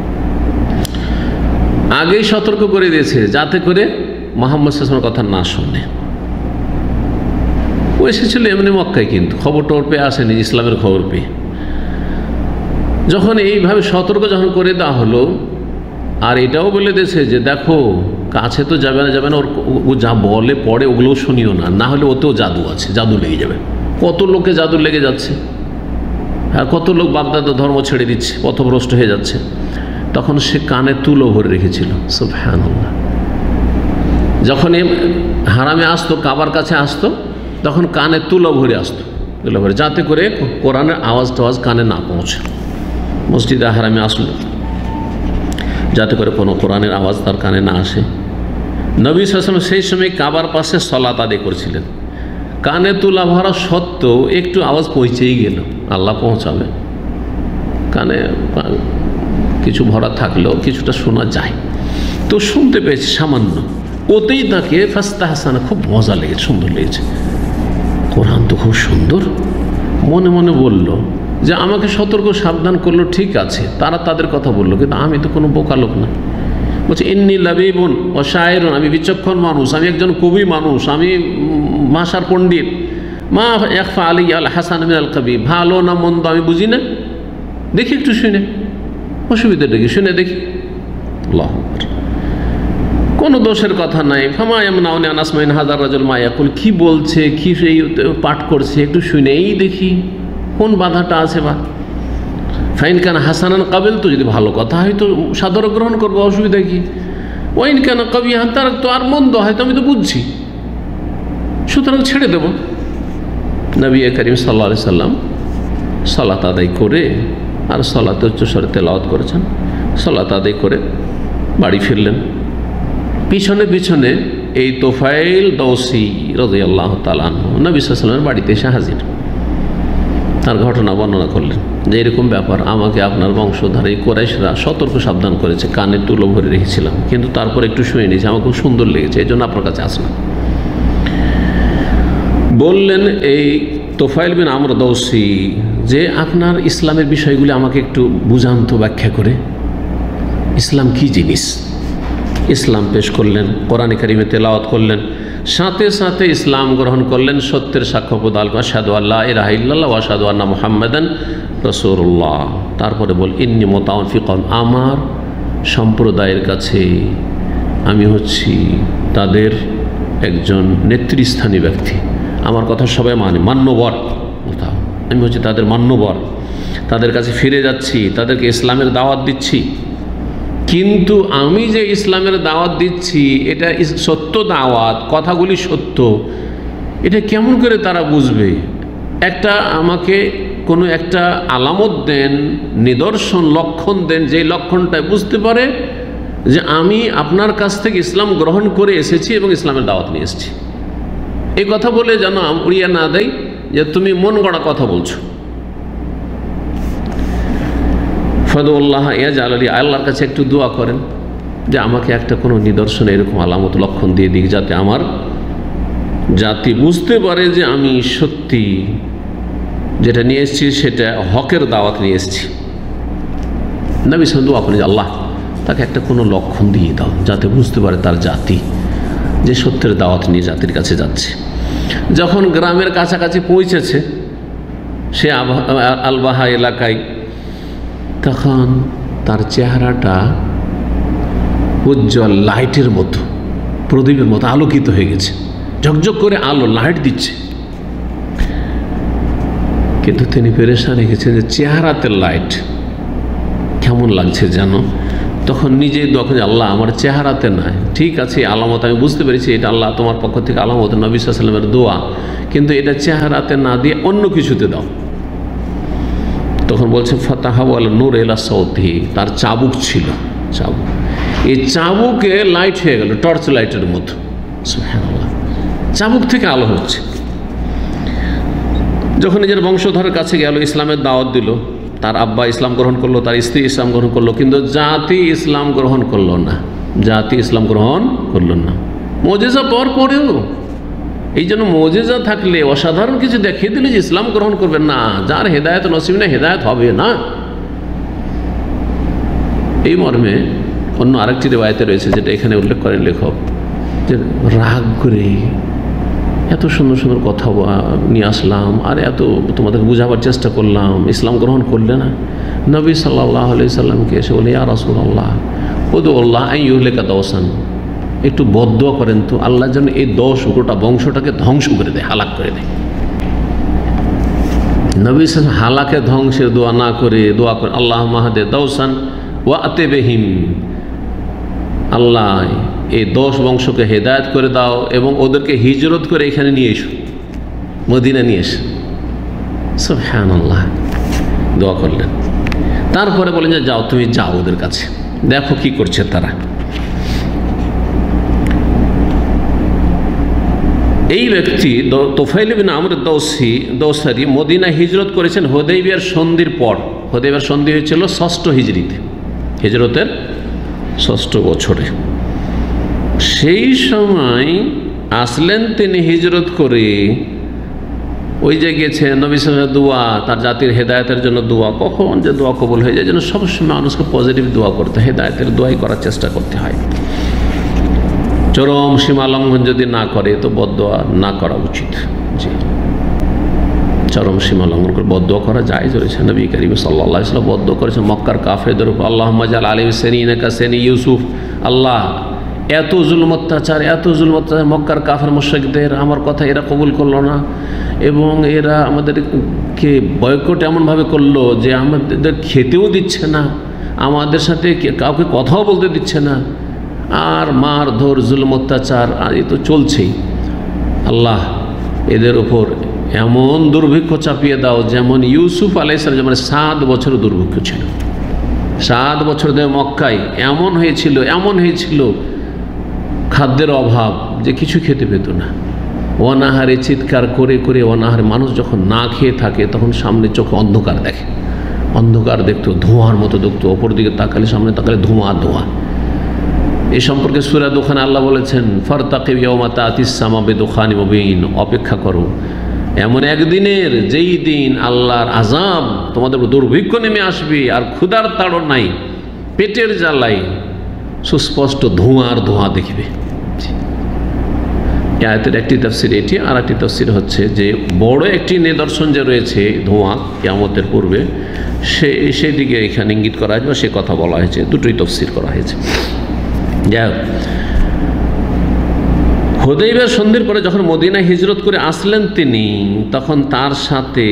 B: আগেই সতর্ক করে দিয়েছে যাতে করে মুহাম্মদ সাল্লাল্লাহু আলাইহি ওয়াসাল্লামের কথা না শোনে। ও এসেছিল এমনি মক্কায়, কিন্তু খবর টবর পেয়ে আসেনি, ইসলামের খবর পেয়ে। যখন এইভাবে সতর্ক যখন করে দেওয়া হলো, আর এটাও বলে দিয়েছে যে দেখো কাছে তো যাবে না, ও যা বলে পড়ে ওগুলোও শুনিও না, না হলে ওতেও জাদু আছে, জাদু লেগে যাবে। কত লোকে জাদু লেগে যাচ্ছে, আর কত লোক বাপদাদা ধর্ম ছেড়ে দিচ্ছে, পথভ্রষ্ট হয়ে যাচ্ছে। তখন সে কানে তুলো ভরে রেখেছিল। সুবহানাল্লাহ। যখন হারামে আসতো, কাবার কাছে আসতো, তখন কানে তুলো ভরে আসতো, যাতে করে কোরআনের আওয়াজ টাওয়াজ কানে না পৌঁছে। মসজিদে হারামে আসলো যাতে করে কোনো কোরআনের আওয়াজ তার কানে না আসে। নবী সাল্লাল্লাহু আলাইহি ওয়াসাল্লাম সেই সময় কাবার পাশে সালাত আদায় করছিলেন, কানে তুলা ভরা সত্ত্বেও একটু আওয়াজ পৌঁছেই গেল। আল্লাহ পৌঁছাবে, কানে কিছু ভরা থাকলেও কিছুটা শোনা যায়, তো শুনতে পেয়েছে সামান্য। ওতেই তাকে ফাস্তাহসানা, খুব মজা লেগেছে, সুন্দর লেগেছে, কোরআন তো খুব সুন্দর। মনে মনে বলল যে আমাকে সতর্ক সাবধান করলো, ঠিক আছে, তারা তাদের কথা বললো, কিন্তু আমি তো কোনো বোকা লোক না। বলছে ইন্নী লাবিবুন ও শায়রুন, আমি বিচক্ষণ মানুষ, আমি একজন কবি মানুষ, আমি ভাষার পণ্ডিত। মা ইয়াখফা আলাইয়া আল হাসান মিনাল কবি, ভালো না মন্দ আমি বুঝি না, দেখি একটু শুনে, অসুবিধা দেখি, শুনে দেখি। আল্লাহু আকবার, কোনো দোষের কথা নাই। ফামা ইয়ামনাউনি আন আসমাইন হাজার রাজুল মা ইয়াকুল, কি বলছে, কি সেই পাঠ করছে, একটু শুনেই দেখি কোন বাধাটা আছে। বা ফাইন কান হাসানান কাবিল, তো যদি ভালো কথা হয় তো সাদর গ্রহণ করবো, অসুবিধা কি। ওয়াইন কান কবি হান, তার তো আর মন্দ হয়তো আমি তো বুঝছি, সুতরাং ছেড়ে দেব। নবী করিম সাল্লাল্লাহু আলাইহি সাল্লাম সালাত আদায় করে, আর সালাতে উচ্চস্বরে তেলাওয়াত করেছেন, সালাত আদায় করে বাড়ি ফিরলেন। পিছনে পিছনে এই তোফাইল দৌসি রাদিয়াল্লাহু তাআলা আনহু নবী সাল্লাল্লাহু আলাইহি ওয়াসাল্লামের বাড়িতে এসে হাজির। তার ঘটনা বর্ণনা করলেন যে এরকম ব্যাপার, আমাকে আপনার বংশধর এই কুরাইশরা সতর্ক সাবধান করেছে, কানে তুলো ভরে রেখেছিলাম, কিন্তু তারপর একটু শুনে নিয়েছি, আমার খুব সুন্দর লেগেছে, এই জন্য আপনার কাছে আসলাম। বললেন এই তোফাইল বিন আমর দৌসি যে আপনার ইসলামের বিষয়গুলি আমাকে একটু বুঝান তো, ব্যাখ্যা করে, ইসলাম কি জিনিস। ইসলাম পেশ করলেন, কোরআনে কারিমে তেলাওয়াত করলেন, সাথে সাথে ইসলাম গ্রহণ করলেন, সত্যের সাক্ষ্য প্রদান করেন, আশহাদু আল্লা ইলাহা ইল্লাল্লাহ ওয়া আশহাদু আন্না মুহাম্মাদান রাসূলুল্লাহ। তারপরে বল ইন্নী মুতাউন ফি কওম, আমার সম্প্রদায়ের কাছে আমি হচ্ছি তাদের একজন নেতৃস্থানীয় ব্যক্তি, আমার কথা সবাই মানে, মান্যবর, আমি হচ্ছি তাদের মান্যবর, তাদের কাছে ফিরে যাচ্ছি, তাদেরকে ইসলামের দাওয়াত দিচ্ছি। কিন্তু আমি যে ইসলামের দাওয়াত দিচ্ছি এটা সত্য দাওয়াত, কথাগুলি সত্য, এটা কেমন করে তারা বুঝবে? একটা আমাকে কোনো একটা আলামত দেন, নিদর্শন, লক্ষণ দেন, যে লক্ষণটায় বুঝতে পারে যে আমি আপনার কাছ থেকে ইসলাম গ্রহণ করে এসেছি এবং ইসলামের দাওয়াত নিয়ে এসেছি। এই কথা বলে যেন উড়িয়ে না দেয় যে তুমি মন গড়া কথা বলছো। ফাদুল্লাহ ইয়াজআল লি, আল্লাহর কাছে একটু দোয়া করেন যে আমাকে একটা কোনো নিদর্শন, এরকম আলামত, লক্ষণ দিয়ে দিক, যাতে আমার জাতি বুঝতে পারে যে আমি সত্যি যেটা নিয়ে এসেছি সেটা হকের দাওয়াত নিয়ে এসেছি। নবী সাল্লাল্লাহু দোয়া করেন যে আল্লাহ তাকে একটা কোনো লক্ষণ দিয়ে দাও, যাতে বুঝতে পারে তার জাতি যে সত্যের দাওয়াত নিয়ে জাতির কাছে যাচ্ছে। যখন গ্রামের কাছাকাছি পৌঁছেছে সে আলবাহা এলাকায়, তখন তার চেহারাটা উজ্জ্বল লাইটের মতো, প্রদীপের মতো আলোকিত হয়ে গেছে, ঝকঝক করে আলো লাইট দিচ্ছে। কিন্তু তিনি পেরেশান রেখেছেন যে চেহারাতে লাইট কেমন লাগছে যেন। তখন নিজেই দোয়া করে, আল্লাহ আমার চেহারাতে নাই, ঠিক আছে আলামত আমি বুঝতে পেরেছি এটা আল্লাহ তোমার পক্ষ থেকে আলামত, নবী সাল্লাল্লাহু আলাইহি ওয়াসাল্লামের দোয়া, কিন্তু এটা চেহারাতে না দিয়ে অন্য কিছুতে দাও। তখন বলছে ফাতাহু আলা নূর ইলা সাউতি, তার চাবুক ছিল, চাবুক, এই চাবুকে লাইট হয়ে গেল, টর্চ লাইটের মতো, সুবহানাল্লাহ, চাবুক থেকে আলো হচ্ছে। যখন নিজের বংশধরের কাছে গেল, ইসলামের দাওয়াত দিল, তার আব্বা ইসলাম গ্রহণ করলো, তার স্ত্রী ইসলাম গ্রহণ করলো, কিন্তু জাতি ইসলাম গ্রহণ করলো না, জাতি ইসলাম গ্রহণ করলো না। মুজিজা পাওয়ার পরেও, এই জন্য মুজিজা থাকলে, অসাধারণ কিছু দেখিয়ে দিলে যে ইসলাম গ্রহণ করবেন না, যার হেদায়েত নসিব না, হেদায়েত হবে না। এই মর্মে অন্য আরেকটি রিওয়ায়েতে রয়েছে, যেটা এখানে উল্লেখ করেন লেখক, যে রাগ করে এত সুন্দর সুন্দর কথা নিয়ে আসলাম, আর এত তোমাদেরকে বোঝাবার চেষ্টা করলাম, ইসলাম গ্রহণ করলে না। নবী সাল্লাল্লাহু আলাইহি সাল্লামকে এসে বলে, ইয়া রাসূলুল্লাহ উদুল্লাহ আন ইউহলিকা দাওসান, একটু বদদোয়া করেন তো, আল্লাহ যেন এই 10 গোটা বংশটাকে ধ্বংস করে দেয়, হালাক করে দেয়। নবী সাল্লাল্লাহু হালাকে ধ্বংসের দোয়া না করে দোয়া করে, আল্লাহুম্মা হাদি দাওসান ওয়া আতিবিহিম, আল্লাহ এই 10 বংশকে হেদায়েত করে দাও এবং ওদেরকে হিজরত করে এখানে নিয়ে এসো, মদিনা নিয়ে এসো। সুবহানাল্লাহ, দোয়া করলেন। তারপরে বলেন যে যাও, তুমি যাও ওদের কাছে, দেখো কি করছে তারা। এই ব্যক্তি তোফাইল বিন আমর দৌসারি মদিনা হিজরত করেছেন হুদাইবিয়ার সন্ধির পর। হুদাইবিয়ার সন্ধি হয়েছিল 6ষ্ঠ হিজরিতে, হিজরতের 6ষ্ঠ বছরে। সেই সময় আসলেন তিনি হিজরত করে, ওই যে গেছে নবী সাল্লাল্লাহু দোয়া, তার জাতির হেদায়েতের জন্য দোয়া, কখন যে দোয়া কবুল হয়ে যায়, যেন সবসময় মানুষকে পজিটিভ দোয়া করতে, হেদায়েতের দোয়াই করার চেষ্টা করতে হয়। চরম সীমা লঙ্ঘন যদি না করে তো বদদোয়া না করা উচিত। জি, চরম সীমা লঙ্ঘন করে বদদোয়া করা জায়েজ রয়েছে। নবী করিম সাল্লাল্লাহু আলাইহি ওয়াসাল্লাম বদদোয়া করেছেন মক্কার কাফেরদের উপর, আল্লাহুম্মা জাল আলাইহিম সানিনাকা সানি ইউসুফ, আল্লাহ এত জুলম অত্যাচার, এত জুলম অত্যাচার মক্কার কাফের মুশরিকদের, আমার কথা এরা কবুল করলো না এবং এরা আমাদেরকে বয়কট এমনভাবে করলো যে আমাদের খেতেও দিচ্ছে না, আমাদের সাথে কাউকে কথাও বলতে দিচ্ছে না, আর মারধর জুলম অত্যাচার আর এ তো চলছেই। আল্লাহ এদের ওপর এমন দুর্ভিক্ষ চাপিয়ে দাও যেমন ইউসুফ আলাইহিস সালাম, যেমন 7 বছর দুর্ভিক্ষ ছিল, 7 বছর ধরে মক্কায় এমন হয়েছিল খাদ্যের অভাব, যে কিছু খেতে পেত না। অনাহারে চিৎকার করে করে অনাহারে মানুষ যখন না খেয়ে থাকে তখন সামনে চোখে অন্ধকার দেখে, অন্ধকার দেখতো, ধোঁয়ার মতো দেখতো, ওপর দিকে তাকালে সামনে তাকালে ধোঁয়া ধোঁয়া। এই সম্পর্কে সূরা দুখানে আল্লাহ বলেছেন ফারতাকিব ইয়াওমা তা'তিস সামা বিদুখানিম মুবিন, অপেক্ষা করো এমন একদিনের যেই দিন আল্লাহর আযাব তোমাদের দুর্ভিক্ষ নেমে আসবে আর ক্ষুধার তাড়নাই পেটের জ্বালাই সুস্পষ্ট ধোঁয়ার ধোঁয়া দেখবে। আয়াতের একটি তাফসীর এটি, আর একটি তাফসীর হচ্ছে যে বড় একটি নিদর্শন যে রয়েছে ধোঁয়া কিয়ামতের পূর্বে সেই দিকে এখানে ইঙ্গিত করা হয়েছে বা সে কথা বলা হয়েছে, দুটোই তাফসীর করা হয়েছে। যাই হোক, হুদাইবিয়া সন্ধির পরে যখন মদিনায় হিজরত করে আসলেন তিনি, তখন তার সাথে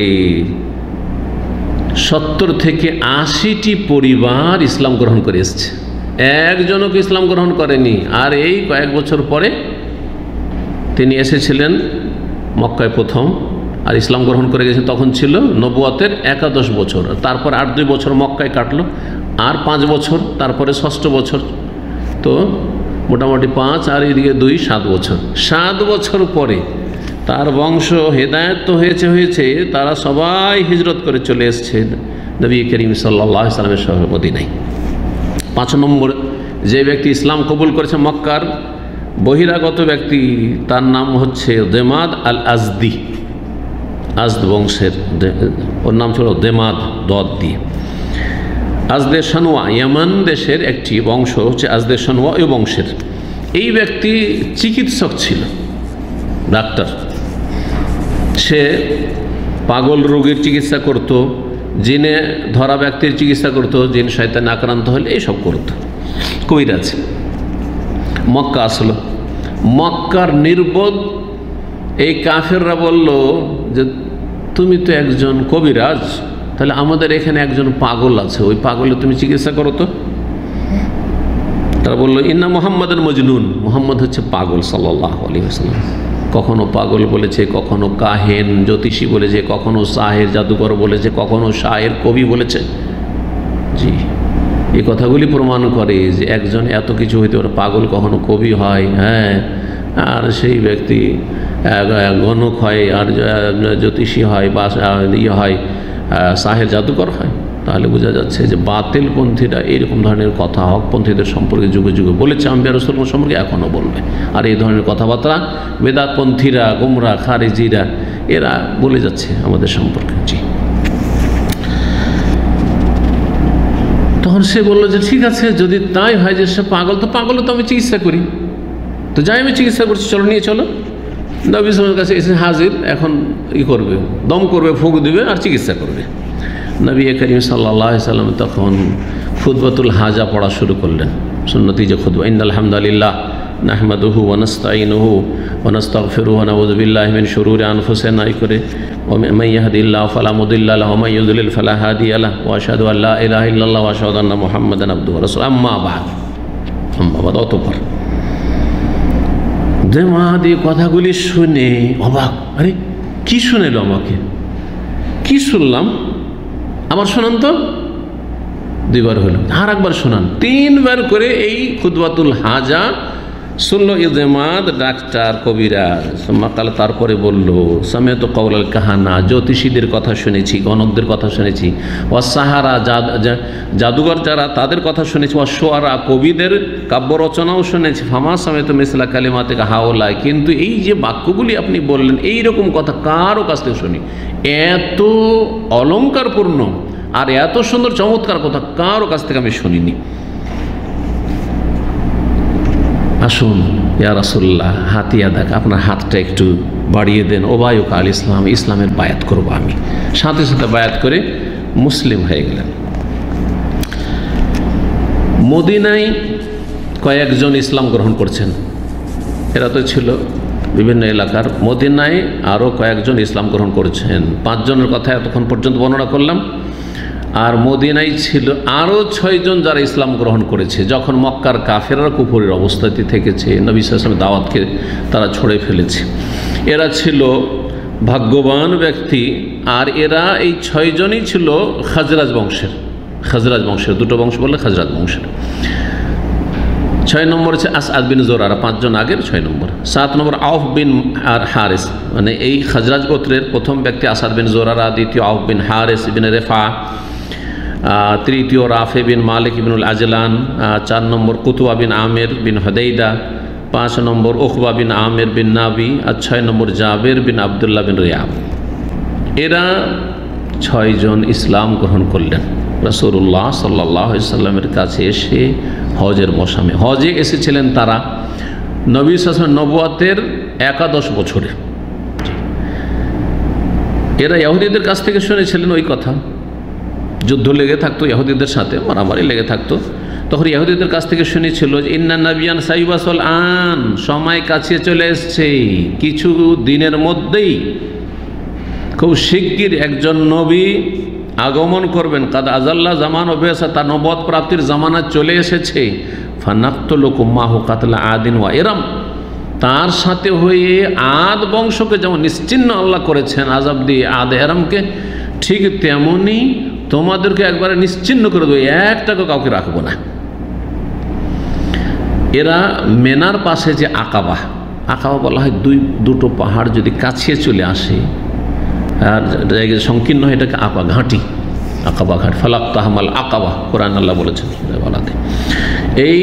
B: 70 থেকে 80টি পরিবার ইসলাম গ্রহণ করে এসছে, একজনও ইসলাম গ্রহণ করেনি। আর এই কয়েক বছর পরে তিনি এসেছিলেন মক্কায় প্রথম, আর ইসলাম গ্রহণ করে গেছেন তখন ছিল নবুয়তের 11 বছর। তারপর 8-2 বছর মক্কায় কাটলো, আর 5 বছর, তারপরে 6ষ্ঠ বছর, তো মোটামুটি 5 আর এদিকে 2 7 বছর। 7 বছর পরে তার বংশ হেদায়েত তো হয়েছে, তারা সবাই হিজরত করে চলে এসছে নবী করিম সাল্লাল্লাহু আলাইহি ওয়াসাল্লামের শহর মদিনায়। 5 নম্বর যে ব্যক্তি ইসলাম কবুল করেছে মক্কার বহিরাগত ব্যক্তি, তার নাম হচ্ছে দেমাদ আল আজদি, আজদ বংশের, ওর নাম ছিল দেমাদ দদ দিয়ে। আজদে শানুয়া ইয়ামান দেশের একটি বংশ হচ্ছে আজদে শানুয়া ওই বংশের। এই ব্যক্তি চিকিৎসক ছিল, ডাক্তার। সে পাগল রোগীর চিকিৎসা করত, জিনে ধরা ব্যক্তির চিকিৎসা করত, জিন শয়তানে আক্রান্ত হলে এইসব করত, কবিরাজ। মক্কা আসলো, মক্কার নির্বোধ এই কাফেররা বলল যে তুমি তো একজন কবিরাজ, তাহলে আমাদের এখানে একজন পাগল আছে, ওই পাগলে তুমি চিকিৎসা করো তো। তারা বললো ইন্না মুহাম্মাদান মজনুন, মুহাম্মদ হচ্ছে পাগল সাল্লাল্লাহু আলাইহি ওয়াসাল্লাম। কখনো পাগল বলেছে, কখনো কাহেন জ্যোতিষী বলেছে, কখনো সাহের জাদুকর বলেছে, কখনো শায়ের কবি বলেছে। জি, এই কথাগুলি প্রমাণ করে যে একজন এত কিছু হইতে পারে, পাগল কখনো কবি হয়, হ্যাঁ, আর সেই ব্যক্তি গণক হয়, আর জ্যোতিষী হয়, বা ইয়ে হয়, সাহের জাদুকর হয়। তাহলে বোঝা যাচ্ছে যে বাতিলপন্থীরা এইরকম ধরনের কথা হকপন্থীদের সম্পর্কে যুগে যুগে বলেছে, আম্বিয়া রাসূলগণ সম্পর্কে এখনও বলবে। আর এই ধরনের কথাবার্তা বেদাতপন্থীরা, গুমরা, খারিজিরা এরা বলে যাচ্ছে আমাদের সম্পর্কে। জি, তখন সে বললো যে ঠিক আছে, যদি তাই হয় যে সে পাগল, তো পাগল তো আমি চিকিৎসা করি, তো যাই আমি চিকিৎসা করছি, চলো নিয়ে চলো। নবী সাল্লাল্লাহু আলাইহি ওয়াসাল্লামের কাছে এসে হাজির, এখন করবে, দম করবে, ফুঁক দিবে আর চিকিৎসা করবে। নবী করিম সাল্লাল্লাহু আলাইহি ওয়াসাল্লাম তখন খুতবাতুল হাজা পড়া শুরু করলেন, সুন্নতি যে খুতবা, ইন্নাল হামদালিল্লাহ নাহমাদুহু ওয়া নাস্তাঈনুহু ওয়া নাস্তাগফিরুহু ওয়া নাউযু বিল্লাহি মিন শুরুরি আনফুসিনা, করে মান ইয়াহদিল্লাহু ফালা মুদিল্লা লাহু ওয়া মান ইউদ্লিল ফালা হাদিয়া লাহু ওয়া আশহাদু আল্লা ইলাহা ইল্লাল্লাহ ওয়া আশহাদু আন্না মুহাম্মাদান আবদুহু ওয়া রাসূলুহু। আম্মা বা'দ, অতঃপর দেমাদ এই কথাগুলি শুনে অবাক, আরে কি শুনেলো আমাকে, কি শুনলাম, আবার শোনান তো। 2 বার হলো, আর একবার শোনান, 3 বার করে এই খুতবাতুল হাজা শুনল দেমাদ ডাক্তার কবিরাজ। মাকাল, তারপরে বলল সামিআত কাওলাল কাহানা, জ্যোতিষীদের কথা শুনেছি, গণকদের কথা শুনেছি, ওয়াসাহারা জাদুঘর যারা তাদের কথা শুনেছি, ওয়াশুআরা কবিদের কাব্য রচনাও শুনেছি, ফামা সামিআতু মিসলা কালিমাতিকা হাওলা, কিন্তু এই যে বাক্যগুলি আপনি বললেন এইরকম কথা কারো কাছ থেকে শুনি, এত অলঙ্কারপূর্ণ আর এত সুন্দর চমৎকার কথা কারো কাছ থেকে আমি শুনিনি। আসুন ইয়া রাসূলুল্লাহ, হাতিয়া দেখ, আপনার হাতটা একটু বাড়িয়ে দেন, ওবায়ুক আল ইসলাম, ইসলামের বায়াত করবো আমি। সাথে সাথে বায়াত করে মুসলিম হয়ে গেলেন। মদিনায় কয়েকজন ইসলাম গ্রহণ করছেন, এরা তো ছিল বিভিন্ন এলাকার। মদিনায় আরও কয়েকজন ইসলাম গ্রহণ করেছেন, 5 জনের কথা এতক্ষণ পর্যন্ত বর্ণনা করলাম। আর মদিনায় ছিল আরও 6 জন যারা ইসলাম গ্রহণ করেছে, যখন মক্কার কাফেররা কুফরের অবস্থাতে থেকেছে, নবী সাল্লাল্লাহু আলাইহি ওয়াসাল্লামের দাওয়াতকে তারা ছড়ে ফেলেছে। এরা ছিল ভাগ্যবান ব্যক্তি, আর এরা এই 6 জনই ছিল খাজরাজ বংশের। খাজরাজ বংশের, 2টো বংশ বললে খাজরাজ বংশের। 6 নম্বর হচ্ছে আসআদ বিন জোরারা, 5 জন আগের 6 নম্বর। 7 নম্বর আউফ বিন আর হারিস, মানে এই খাজরাজ গোত্রের প্রথম ব্যক্তি আসাদ বিন জোরারা, দ্বিতীয় আউফ বিন হারিস বিন রেফা, তৃতীয় রাফে বিন মালিক ইবনুল আজলান, 4 নম্বর কুতুবা বিন আমের বিন হুদাইদা, 5 নম্বর উকবা বিন আমের বিন নাবি, আর 6 নম্বর জাবের বিন আবদুল্লাহ বিন রিয়াব। এরা 6 জন ইসলাম গ্রহণ করলেন রাসূলুল্লাহ সাল্লাল্লাহু আলাইহি সাল্লামের কাছে এসে হজের মৌসুমে। হজে এসেছিলেন তারা নবী সাল্লাল্লাহু আলাইহি ওয়াসাল্লাম নবুয়তের 11 বছরে। এরা ইহুদিদের কাছ থেকে শুনেছিলেন ওই কথা, যুদ্ধ লেগে থাকতো ইহুদিদের সাথে, মারামারি লেগে থাকতো, তখন ইহুদিদের কাছ থেকে শুনেছিল যে ইন্না নাবিয়ান সাইবাসল আন, সময় কাছে চলে এসছে, কিছু দিনের মধ্যেই খুব শিগগির একজন নবী আগমন করবেন। কাদ আজাল্লা জামান অভ্যাসা, তার নবুয়ত প্রাপ্তির জামানা চলে এসেছে। ফানাক্তুলুকুম মাহু কাতলা আদিন ওয়া ইরাম, তার সাথে হয়ে আদ বংশকে যেমন নিশ্চিহ্ন আল্লাহ করেছেন আযাব দিয়ে আদ এরামকে, ঠিক তেমনি তোমাদেরকে একবারে নিশ্চিহ্ন করে দেবো, একটাকে কাউকে রাখবো না। এরা মেনার পাশে যে আকাবা, আকাবা বলা হয় দুটো পাহাড় যদি কাছে চলে আসে আর জায়গা সংকীর্ণ হয়, এটাকে আকাবা ঘাঁটি, আকাবা ঘাট, ফালাক তাহমাল আকাবা, কোরআন আল্লাহ বলেছেন বলাতে। এই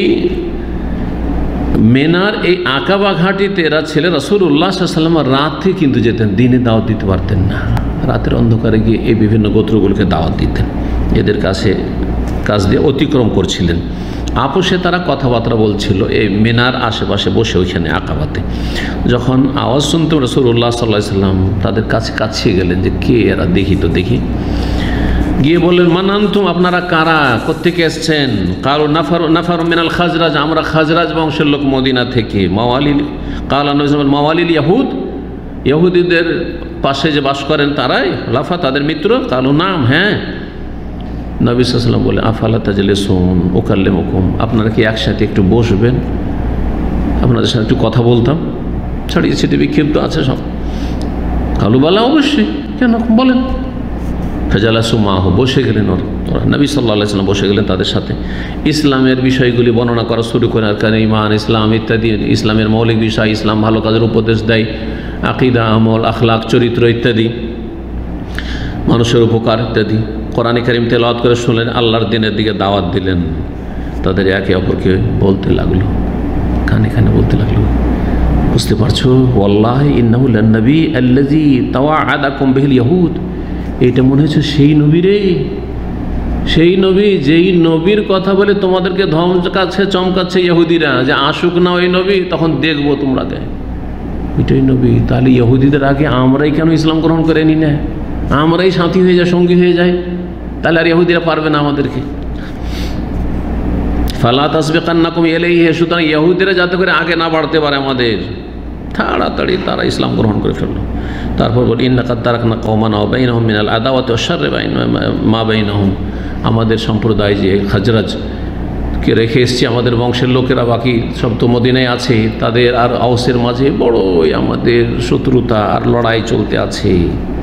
B: মেনার এই আকাবা ঘাঁটিতে এরা ছেলে রাসূলুল্লাহ সাল্লাল্লাহু আলাইহি ওয়াসাল্লাম রাতে কিন্তু যেতেন, দিনে দাওয়াত দিতে পারতেন না, রাতের অন্ধকারে গিয়ে এই বিভিন্ন গোত্রগুলোকে দাওয়াত দিতেন, এদের কাছ দিয়ে অতিক্রম করছিলেন। আপোষে তারা কথাবার্তা বলছিল এই মেনার আশেপাশে বসে, ওইখানে আকাবাতে। যখন আওয়াজ শুনতে রাসূলুল্লাহ সাল্লাল্লাহু আলাইহি ওয়াসাল্লাম তাদের কাছে গেলেন যে কে এরা, দেখি। গিয়ে বললেন মান আনতুম, আপনারা কারা, কোত্থেকে এসছেন? কালু নাফার মিনাল খাজরাজ, আমরা খাজরাজ বংশের লোক মদিনা থেকে। মাওয়ালিল কাল মাওয়ালিল ইয়াহুদ, ইহুদিদের পাশে যে বাস করেন তারাই, লাফা তাদের মিত্র? কালু নাম, হ্যাঁ। নবী সাল্লাল্লাহু আলাইহি ওয়াসাল্লাম বলে আফালা তাজলিসুন উকাল্লিমুকুম, আপনারা কি একসাথে একটু বসবেন, আপনাদের সাথে একটু কথা বলতাম? ছড়িয়ে ছিটে বিক্ষিপ্ত আছে সব। কালু বলা অবশ্যই, কেন বলেন। ফাজালাসু মাহু, বসে গেলেন ওরা, নবী সাল্লাল্লাহু আলাইহি ওয়াসাল্লাম বসে গেলেন তাদের সাথে। ইসলামের বিষয়গুলি বর্ণনা করা শুরু করেন, আর কারণ ঈমান, ইসলাম ইত্যাদি, ইসলামের মৌলিক বিষয়, ইসলাম ভালো কাজের উপদেশ দেয়, আকীদা, আমল, আখলাক, চরিত্র ইত্যাদি, মানুষের উপকার ইত্যাদি। কোরআন কারীম তেলাওয়াত করে শুনলেন, আল্লাহর দ্বীনের দিকে দাওয়াত দিলেন। তাদের একে অপরকে বলতে লাগলো, কানে কানে বলতে লাগলো, বুঝতে পারছো, ওয়াল্লাহি ইন্নাহু লান্নবী আল্লাযী তাওয়াআদাকুম বিহিল ইয়াহুদ, এইটা মনে হচ্ছে সেই নবী রে, সেই নবী যেই নবীর কথা বলে তোমাদেরকে ধমকাচ্ছে চমকাচ্ছে ইহুদিরা যে আসুক না ওই নবী, তখন দেখবো তোমরাকে, ওইটাই নবী। তাহলে ইহুদিদের আগে আমরাই কেন ইসলাম গ্রহণ করে নি না, আমরাই সাথী হয়ে যায়, সঙ্গী হয়ে যায়, তাহলে আর ইহুদিরা পারবে না আমাদেরকে। ফালা তাসবিকান্নাকুম ইলাইহি, সুতরাং ইহুদিরা যাতে করে আগে না বাড়তে পারে আমাদের, তাড়াতাড়ি তারা ইসলাম গ্রহণ করে ফেলল। তারপর বলি ইন্না কাদ তারাকনা কওমান ওয়া বাইনাহুম মিনাল আদাওয়াতি ওয়াশ শাররি মা বাইনাহুম, আমাদের সম্প্রদায় যে খাজরাজকে রেখে এসেছি, আমাদের বংশের লোকেরা বাকি সব তো মদিনায় আছে, তাদের আর আওসের মাঝে বড়ই আমাদের শত্রুতা আর লড়াই চলতে আছে।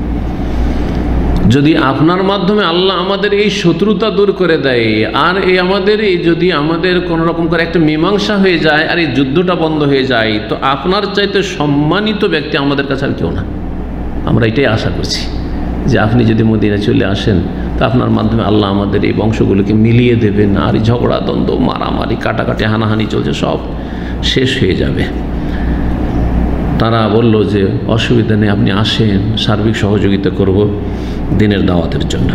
B: যদি আপনার মাধ্যমে আল্লাহ আমাদের এই শত্রুতা দূর করে দেয়, আর এই আমাদের যদি আমাদের কোনো রকম করে একটা মীমাংসা হয়ে যায় আর এই যুদ্ধটা বন্ধ হয়ে যায়, তো আপনার চাইতে সম্মানিত ব্যক্তি আমাদের কাছে আর কেউ না। আমরা এটাই আশা করছি যে আপনি যদি মদিনায় চলে আসেন, তো আপনার মাধ্যমে আল্লাহ আমাদের এই বংশগুলোকে মিলিয়ে দেবেন, আর এই ঝগড়া দ্বন্দ্ব, মারামারি, কাটাকাটি, হানাহানি চলছে, সব শেষ হয়ে যাবে। তারা বলল যে অসুবিধা নেই, আপনি আসেন, সার্বিক সহযোগিতা করব দিনের দাওয়াতের জন্য।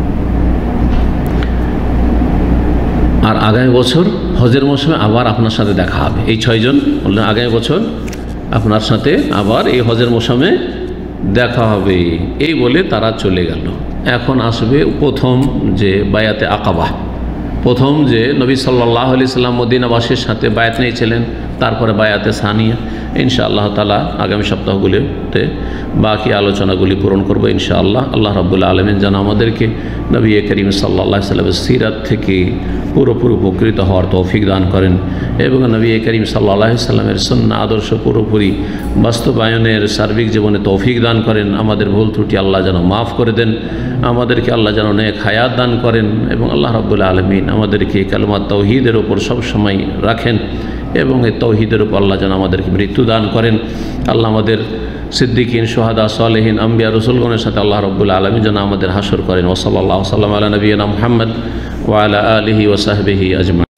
B: আর আগামী বছর হজের মৌসুমে আবার আপনার সাথে দেখা হবে। এই 6 জন বললেন আগামী বছর আপনার সাথে আবার এই হজের মৌসুমে দেখা হবে, এই বলে তারা চলে গেল। এখন আসবে প্রথম যে বায়াতে আকাবা, প্রথম যে নবী সাল্লাল্লাহু আলাইহি সাল্লাম মদিনাবাসীর সাথে বায়াত নিয়েছিলেন, তারপরে বায়াতে সানিয়া, ইনশাআল্লাহ তাআলা আগামী সপ্তাহগুলিতে বাকি আলোচনাগুলি পূরণ করব ইনশাআল্লাহ। আল্লাহ রাব্বুল আলামিন যেন আমাদেরকে নবী করিম সাল্লাল্লাহু আলাইহি ওয়াসাল্লামের সিরাত থেকে পুরোপুরি উপকৃত হওয়ার তৌফিক দান করেন এবং নবী করিম সাল্লাল্লাহু আলাইহি ওয়াসাল্লামের সুন্নাহ আদর্শ পুরোপুরি বাস্তবায়নের সার্বিক জীবনে তৌফিক দান করেন। আমাদের ভুল ত্রুটি আল্লাহ যেন মাফ করে দেন, আমাদেরকে আল্লাহ যেন নেক হায়াত দান করেন এবং আল্লাহ রাব্বুল আলামিন আমাদেরকে কালেমাত তাওহীদের উপর সবসময় রাখেন এবং এই তাওহীদের উপর আল্লাহ যেন আমাদেরকে মৃত্যু দান করেন। আল্লাহ আমাদের সিদ্দিকিন, শুহাদা, সালেহিন, আম্বিয়া, রসুলগণের সাথে আল্লাহ রাব্বুল আলামিন যেন আমাদের হাসর করেন। ওয়া সাল্লাল্লাহু আলা নবিয়িনা মুহাম্মদ ওয়া আলা আলিহি ওয়া সাহবিহি আজমাইন।